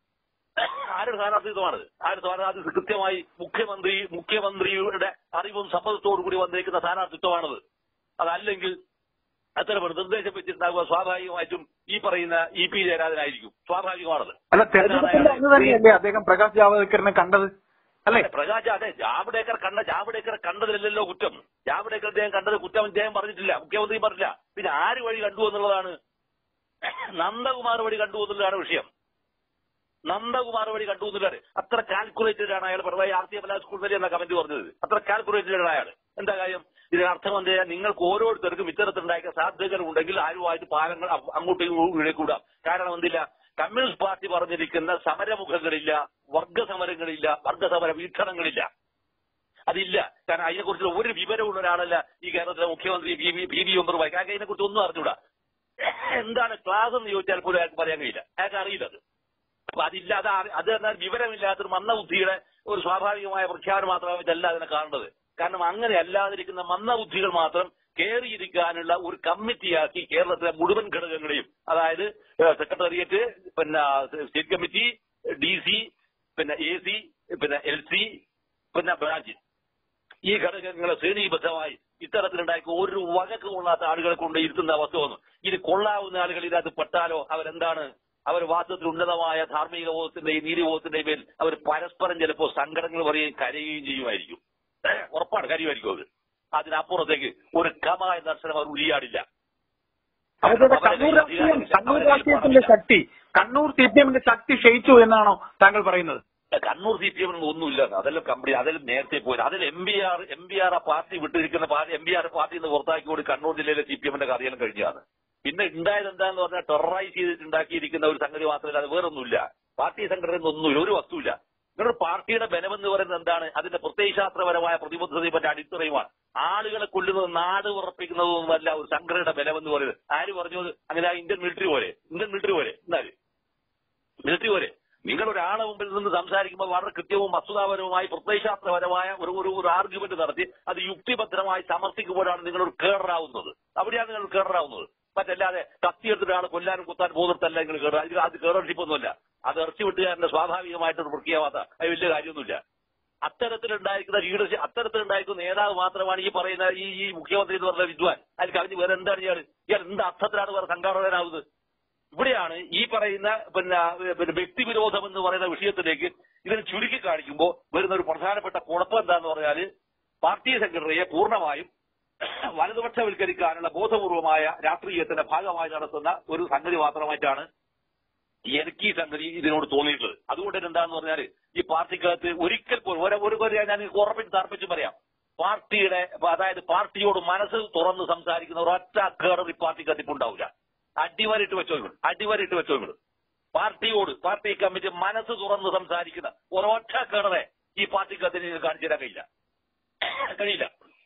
Speaker 1: ആരുടെ സ്ഥാനാർത്ഥിത്വമാണത്? ആരുടെ സ്ഥാനാർത്ഥി കൃത്യമായി മുഖ്യമന്ത്രി മുഖ്യമന്ത്രിയുടെ അറിവും സമ്മതത്തോടു കൂടി വന്നിരിക്കുന്ന സ്ഥാനാർത്ഥിത്വമാണത്. അതല്ലെങ്കിൽ അത്തരം ഒരു നിർദ്ദേശം വെച്ചിട്ടുണ്ടാകുക സ്വാഭാവികമായിട്ടും ഈ പറയുന്ന ഇ പി ജയരാജനായിരിക്കും. സ്വാഭാവികമാണത്.
Speaker 2: അല്ല, തെരഞ്ഞെടുപ്പിന്റെ അന്ന് തന്നെയല്ലേ അദ്ദേഹം പ്രകാശ് ജാവ്ദേക്കറിനെ കണ്ടത്? അല്ലെ,
Speaker 1: പ്രകാശ് അതെ ജാവ്ദേക്കർ കണ്ട ജാവ്ദേക്കർ കണ്ടതിലല്ലോ കുറ്റം. ജാവ്ദേക്കർ അദ്ദേഹം കണ്ടത് കുറ്റം അദ്ദേഹം പറഞ്ഞിട്ടില്ല, മുഖ്യമന്ത്രി പറഞ്ഞില്ല. പിന്നെ ആര് വഴി കണ്ടു എന്നുള്ളതാണ്, നന്ദകുമാർ വഴി കണ്ടു എന്നുള്ളതാണ് വിഷയം. നന്ദകുമാർ വഴി കണ്ടു എന്നുള്ളത് അത്ര കാൽക്കുലേറ്റഡ് ആണ് അയാൾ. പറഞ്ഞ ആർ സി എം സ്കൂൾ വരെ എന്ന കമന്റ് പറഞ്ഞത് അത്ര കാൽക്കുലേറ്റഡ് ആണ് അയാൾ. എന്താ കാര്യം? ഇതിനർത്ഥം എന്താ? നിങ്ങൾക്ക് ഓരോരുത്തർക്കും ഇത്തരത്തിലുണ്ടാക്കിയ സാധ്യതകൾ ഉണ്ടെങ്കിൽ ആരുമായിട്ട് പാലങ്ങൾ അങ്ങോട്ടും ഇങ്ങോട്ടും കൂടാം. കാരണം എന്തില്ല, കമ്മ്യൂണിസ്റ്റ് പാർട്ടി പറഞ്ഞിരിക്കുന്ന സമരമുഖങ്ങളില്ല, വർഗസമരങ്ങളില്ല, വർഗസമര വീക്ഷണങ്ങളില്ല, അതില്ല. കാരണം അതിനെക്കുറിച്ചുള്ള ഒരു വിവരമുള്ള ഒരാളല്ല ഈ കേരളത്തിലെ മുഖ്യമന്ത്രി പി വി ഒമ്പറുമായി. കാരണം അതിനെക്കുറിച്ച് ഒന്നും അറിഞ്ഞൂടാ. എന്താണ് ക്ലാസ് എന്ന് ചോദിച്ചാൽ പോലും അയാൾക്ക് പറയാൻ കഴിയില്ല, അയാൾക്ക് അറിയില്ല അത്. അപ്പൊ അതില്ല, അത് അത് എന്നാൽ വിവരമില്ലാത്തൊരു മന്ദബുദ്ധിയുടെ ഒരു സ്വാഭാവികമായ പ്രഖ്യാപനം മാത്രമല്ല അതിനെ കാണേണ്ടത്. കാരണം അങ്ങനെ അല്ലാതിരിക്കുന്ന മന്ദബുദ്ധികൾ മാത്രം കയറിയിരിക്കാനുള്ള ഒരു കമ്മിറ്റിയാക്കി കേരളത്തിലെ മുഴുവൻ ഘടകങ്ങളെയും, അതായത് സെക്രട്ടേറിയറ്റ്, പിന്നെ സ്റ്റേറ്റ് കമ്മിറ്റി, ഡി സി, പിന്നെ എ സി, പിന്നെ എൽ സി, പിന്നെ ബ്രാഞ്ച്, ഈ ഘടകങ്ങളെ ശ്രേണീബദ്ധമായി ഇത്തരത്തിലുണ്ടാക്കി ഒരു വകക്ക് കൊള്ളാത്ത ആളുകളെ കൊണ്ട് ഇരുത്തുന്ന അവസ്ഥ വന്നു. ഇത് കൊള്ളാവുന്ന ആളുകൾ ഇതിനകത്ത് പെട്ടാലോ അവരെന്താണ്, അവർ വാസ്തവത്തിൽ ഉന്നതമായ ധാർമ്മിക ബോധത്തിന്റെയും നീതിബോധത്തിന്റെയും പേരിൽ അവർ പരസ്പരം ചിലപ്പോൾ സങ്കടങ്ങൾ പറയുകയും കരയുകയും ചെയ്യുമായിരിക്കും. ഉറപ്പാണ്, കരയുമായിരിക്കും അത്. അതിനപ്പുറത്തേക്ക് ഒരു കമായ ദർശനം അവർ ഉരിയാടില്ല.
Speaker 2: കണ്ണൂർ രാഷ്ട്രീയത്തിന്റെ ശക്തി, കണ്ണൂർ സി പി എമ്മിന്റെ ശക്തി ക്ഷയിച്ചു എന്നാണോ താങ്കൾ പറയുന്നത്?
Speaker 1: കണ്ണൂർ സി പി എമ്മിന് ഒന്നുമില്ല, അതെല്ലാം കമ്പനി, അതെല്ലാം നേരത്തെ പോയി. അതിൽ M B R M B R ആ പാർട്ടി വിട്ടിരിക്കുന്ന എം ബി ആർ പാർട്ടിയിൽ നിന്ന് പുറത്താക്കിക്കൂടി കണ്ണൂർ ജില്ലയിലെ സി പി എമ്മിന്റെ കഥയെല്ലാം കഴിഞ്ഞാണ്. പിന്നെ ഉണ്ടായത് എന്താന്ന് പറഞ്ഞാൽ ടെററൈസ് ചെയ്തിട്ട് ഉണ്ടാക്കിയിരിക്കുന്ന ഒരു സംഗതി മാത്രമല്ല, അത് വേറൊന്നുമില്ല. പാർട്ടി സംഘടന ഒന്നുമില്ല, ഒരു വസ്തുവില്ല. നിങ്ങളുടെ പാർട്ടിയുടെ ബലമെന്ന് പറയുന്നത് എന്താണ്? അതിന്റെ പ്രത്യയശാസ്ത്രപരമായ പ്രതിബദ്ധതയും മറ്റേ അടിത്തറയുമാണ്. ആളുകളെ കൊല്ലുന്നത് നാട് ഉറപ്പിക്കുന്നതൊന്നുമല്ല ഒരു സംഘടനയുടെ ബലമെന്ന് പറയുന്നത്. ആര് പറഞ്ഞത്? അങ്ങനെ ഇന്ത്യൻ മിലിറ്ററി പോലെ, ഇന്ത്യൻ മിലിറ്ററി പോലെ എന്നാല് മിലിറ്ററി പോലെ നിങ്ങൾ ഒരാളെ മുമ്പിൽ നിന്ന് സംസാരിക്കുമ്പോൾ വളരെ കൃത്യവും വസ്തുതാപരവുമായി പ്രത്യയശാസ്ത്രപരമായ ഒരു ഒരു ആർഗ്യുമെന്റ് നടത്തി അത് യുക്തിഭദ്രമായി സമർത്ഥിക്കുമ്പോഴാണ് നിങ്ങളൊരു കേഡറാവുന്നത്. അവിടെയാണ് നിങ്ങൾ കേഡറാവുന്നത്. മറ്റല്ലാതെ കത്തിയെടുത്തിട്ട് ഒരാളെ കൊല്ലാനും കുത്താൻ പോകുന്നിടത്തല്ല നിങ്ങൾ കേഡർ. അത് കേഡർഷിപ്പ് ഒന്നുമല്ല, അത് ഇറച്ചി വെട്ടുകാരന്റെ സ്വാഭാവികമായിട്ടൊരു പ്രക്രിയാവാത്ത അത് വലിയ കാര്യമൊന്നുമില്ല. അത്തരത്തിലുണ്ടായിരിക്കുന്ന ലീഡർഷിപ്പ്, അത്തരത്തിലുണ്ടായിരിക്കുന്ന നേതാവ് മാത്രമാണ് ഈ പറയുന്ന ഈ ഈ മുഖ്യമന്ത്രി എന്ന് പറഞ്ഞ വിദ്വാൻ. അതിൽ കവിഞ്ഞ് വേറെ എന്താണ് ഇയാൾ ഇയാൾ എന്ത് അർത്ഥത്തിലാണ് വേറെ സംഘാടകനാവുന്നത്? ഇവിടെയാണ് ഈ പറയുന്ന പിന്നെ പിന്നെ വ്യക്തിവിരോധം എന്ന് പറയുന്ന വിഷയത്തിലേക്ക് ഇതിനെ ചുരുക്കി കാണിക്കുമ്പോൾ വരുന്ന ഒരു പ്രധാനപ്പെട്ട കുഴപ്പം എന്താന്ന് പറഞ്ഞാല് പാർട്ടി സംഘടനയെ പൂർണ്ണമായും വലതുപക്ഷവൽക്കരിക്കാനുള്ള ബോധപൂർവമായ രാഷ്ട്രീയത്തിന്റെ ഭാഗമായി നടത്തുന്ന ഒരു സംഗതി മാത്രമായിട്ടാണ് എനിക്ക് ഈ സംഗതി ഇതിനോട് തോന്നിയിട്ടുള്ളത്. അതുകൊണ്ട് തന്നെ എന്താന്ന് പറഞ്ഞാല് ഈ പാർട്ടിക്കകത്ത് ഒരിക്കൽ പോലും ഒരു ഒരു ഞാൻ ഉറപ്പിച്ച് തർപ്പിച്ച് പറയാം, പാർട്ടിയുടെ അതായത് പാർട്ടിയോട് മനസ്സ് തുറന്ന് സംസാരിക്കുന്ന ഒരൊറ്റ കേഡർ ഈ പാർട്ടിക്കകത്ത് ഇപ്പൊ ഉണ്ടാവില്ല. അടിവരിട്ട് വെച്ചോ ഇങ്ങൾ അടിവരിട്ട് വെച്ചോ ഇങ്ങൾ പാർട്ടിയോട് പാർട്ടി കമ്മിറ്റി മനസ്സ് തുറന്ന് സംസാരിക്കുന്ന ഒരൊറ്റ കേഡറെ ഈ പാർട്ടിക്കകത്ത് നിങ്ങൾക്ക് കാണിച്ചു തരാൻ കഴിയില്ല കഴിയില്ല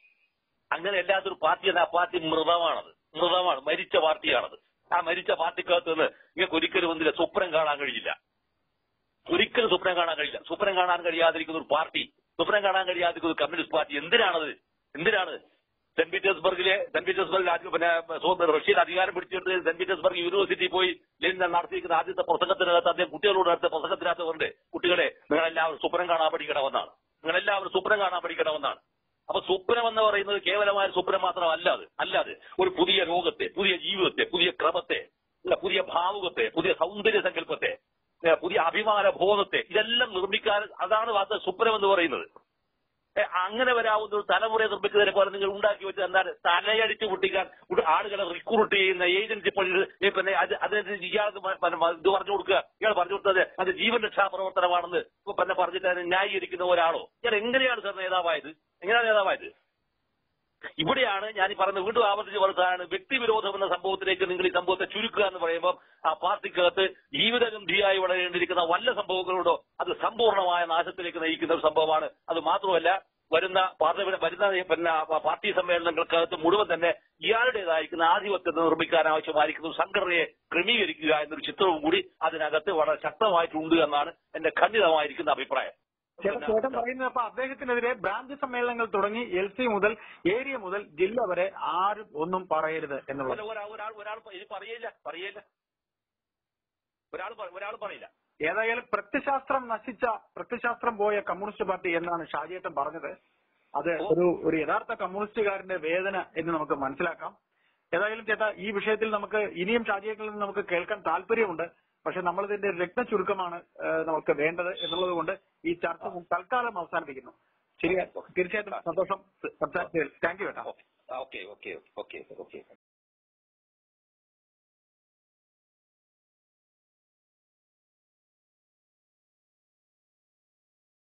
Speaker 1: അങ്ങനെ അല്ലാത്തൊരു പാർട്ടി എന്ന ആ പാർട്ടി മൃതമാണത്, മൃതമാണ്, മരിച്ച പാർട്ടിയാണത്. ആ മരിച്ച പാർട്ടിക്കകത്ത് നിന്ന് നിങ്ങൾക്ക് ഒരിക്കലും ഒന്നില്ല സ്വപ്നം കാണാൻ കഴിയില്ല, ഒരിക്കലും സ്വപ്നം കാണാൻ കഴിയില്ല. സ്വപ്നം കാണാൻ കഴിയാതിരിക്കുന്ന ഒരു പാർട്ടി, സ്വപ്നം കാണാൻ കഴിയാതിരിക്കുന്ന ഒരു കമ്മ്യൂണിസ്റ്റ് പാർട്ടി എന്തിനാണത്? എന്തിനാണ് സെന്റ് പീറ്റേഴ്സ്ബർഗിലെ സെന്റ് പീറ്റേഴ്സ്ബർഗ് പിന്നെ റഷ്യയിൽ അധികാരം പിടിച്ചിട്ട് സെന്റ് പീറ്റേഴ്സ്ബർഗ് യൂണിവേഴ്സിറ്റി പോയി ലെനിൻ നടത്തിയിരിക്കുന്ന ആദ്യത്തെ പ്രസംഗത്തിനകത്ത് അദ്ദേഹം കുട്ടികളോട് നടത്തിയ പ്രസംഗത്തിനകത്ത് പറഞ്ഞത്, കുട്ടികളെ നിങ്ങളെല്ലാവരും സ്വപ്നം കാണാൻ പഠിക്കണമെന്നാണ്, നിങ്ങളെല്ലാവരും സ്വപ്നം കാണാൻ പഠിക്കണമെന്നാണ്. അപ്പൊ സ്വപ്നം എന്ന് പറയുന്നത് കേവലമായ സ്വപ്നം മാത്രമല്ല, അത് അല്ലാതെ ഒരു പുതിയ ലോകത്തെ, പുതിയ ജീവിതത്തെ, പുതിയ ക്രമത്തെ, പുതിയ ഭാവുകത്തെ, പുതിയ സൗന്ദര്യ സങ്കല്പത്തെ, പുതിയ അഭിമാന ബോധത്തെ ഇതെല്ലാം നിർമ്മിക്കാൻ, അതാണ് വാസ്തവ സ്വപ്നം എന്ന് പറയുന്നത്. അങ്ങനെ വരാവുന്ന ഒരു തലമുറയെ നിർമ്മിക്കുന്നതിനെ പോലെ നിങ്ങൾ ഉണ്ടാക്കി വെച്ചത് എന്താണ്? തലയടിച്ച് പൊട്ടിക്കാൻ ആളുകളെ റിക്രൂട്ട് ചെയ്യുന്ന ഏജൻസി പിന്നെ അതിന് ഇയാൾക്ക് ഇത് പറഞ്ഞു കൊടുക്കുക, ഇയാൾ പറഞ്ഞു കൊടുത്തത് അത് ജീവൻ രക്ഷാ പ്രവർത്തനമാണെന്ന് പിന്നെ പറഞ്ഞിട്ട് അതിനെ ന്യായീകരിക്കുന്ന ഒരാളോ? ഇയാൾ എങ്ങനെയാണ് സാർ നേതാവായത്? എങ്ങനെയാണ് നേതാവായത്? ഇവിടെയാണ് ഞാൻ ഈ പറയുന്നത്, വീണ്ടും ആവർത്തിച്ച് പറഞ്ഞതാണ് വ്യക്തിവിരോധം എന്ന സംഭവത്തിലേക്ക് നിങ്ങൾ ഈ സംഭവത്തെ ചുരുക്കുക എന്ന് പറയുമ്പോൾ ആ പാർട്ടിക്കകത്ത് ജീവിതഗന്ധിയായി വളരേണ്ടിയിരിക്കുന്ന വല്ല സംഭവങ്ങളോടോ അത് സമ്പൂർണമായ നാശത്തിലേക്ക് നയിക്കുന്ന ഒരു സംഭവമാണ്. അത് മാത്രമല്ല വരുന്ന പാർലമെന്റ് വരുന്ന പിന്നെ പാർട്ടി സമ്മേളനങ്ങൾക്കകത്ത് മുഴുവൻ തന്നെ ഇയാളുടേതായിരിക്കുന്ന ആധിപത്യത്തെ നിർമ്മിക്കാൻ ആവശ്യമായിരിക്കുന്ന ഒരു സംഘടനയെ ക്രമീകരിക്കുക എന്നൊരു ചിത്രവും കൂടി അതിനകത്ത് വളരെ ശക്തമായിട്ടുണ്ട് എന്നാണ് എന്റെ ഖണ്ഡിതമായിരിക്കുന്ന അഭിപ്രായം.
Speaker 2: ചേട്ടൻ പറയുന്നത് അപ്പൊ അദ്ദേഹത്തിനെതിരെ ബ്രാഞ്ച് സമ്മേളനങ്ങൾ തുടങ്ങി എൽ സി മുതൽ ഏരിയ മുതൽ ജില്ല വരെ ആരും ഒന്നും പറയരുത് എന്നുള്ളത്.
Speaker 1: ഒരാൾ ഒരാൾ ഒരാൾ പറയില്ല പറയില്ല ഒരാൾ ഒരാൾ പറയില്ല.
Speaker 2: ഏതായാലും പ്രത്യശാസ്ത്രം നശിച്ച പ്രത്യശാസ്ത്രം പോയ കമ്മ്യൂണിസ്റ്റ് പാർട്ടി എന്നാണ് ഷാജിയേട്ടൻ പറഞ്ഞത്. അത് ഒരു ഒരു യഥാർത്ഥ കമ്മ്യൂണിസ്റ്റുകാരന്റെ വേദന എന്ന് നമുക്ക് മനസ്സിലാക്കാം. ഏതായാലും ചേട്ടാ, ഈ വിഷയത്തിൽ നമുക്ക് ഇനിയും ഷാജിയേട്ടനിൽ നിന്ന് നമുക്ക് കേൾക്കാൻ താല്പര്യമുണ്ട്. പക്ഷെ നമ്മളിതിന്റെ രത്ന ചുരുക്കമാണ് നമുക്ക് വേണ്ടത് എന്നുള്ളത് കൊണ്ട് ഈ ചർച്ച തൽക്കാലം അവസാനിപ്പിക്കുന്നു. ശരി, തീർച്ചയായിട്ടും സന്തോഷം സംസാരിച്ചതിൽ. താങ്ക് യു ചേട്ടാ.
Speaker 1: Okay okay okay okay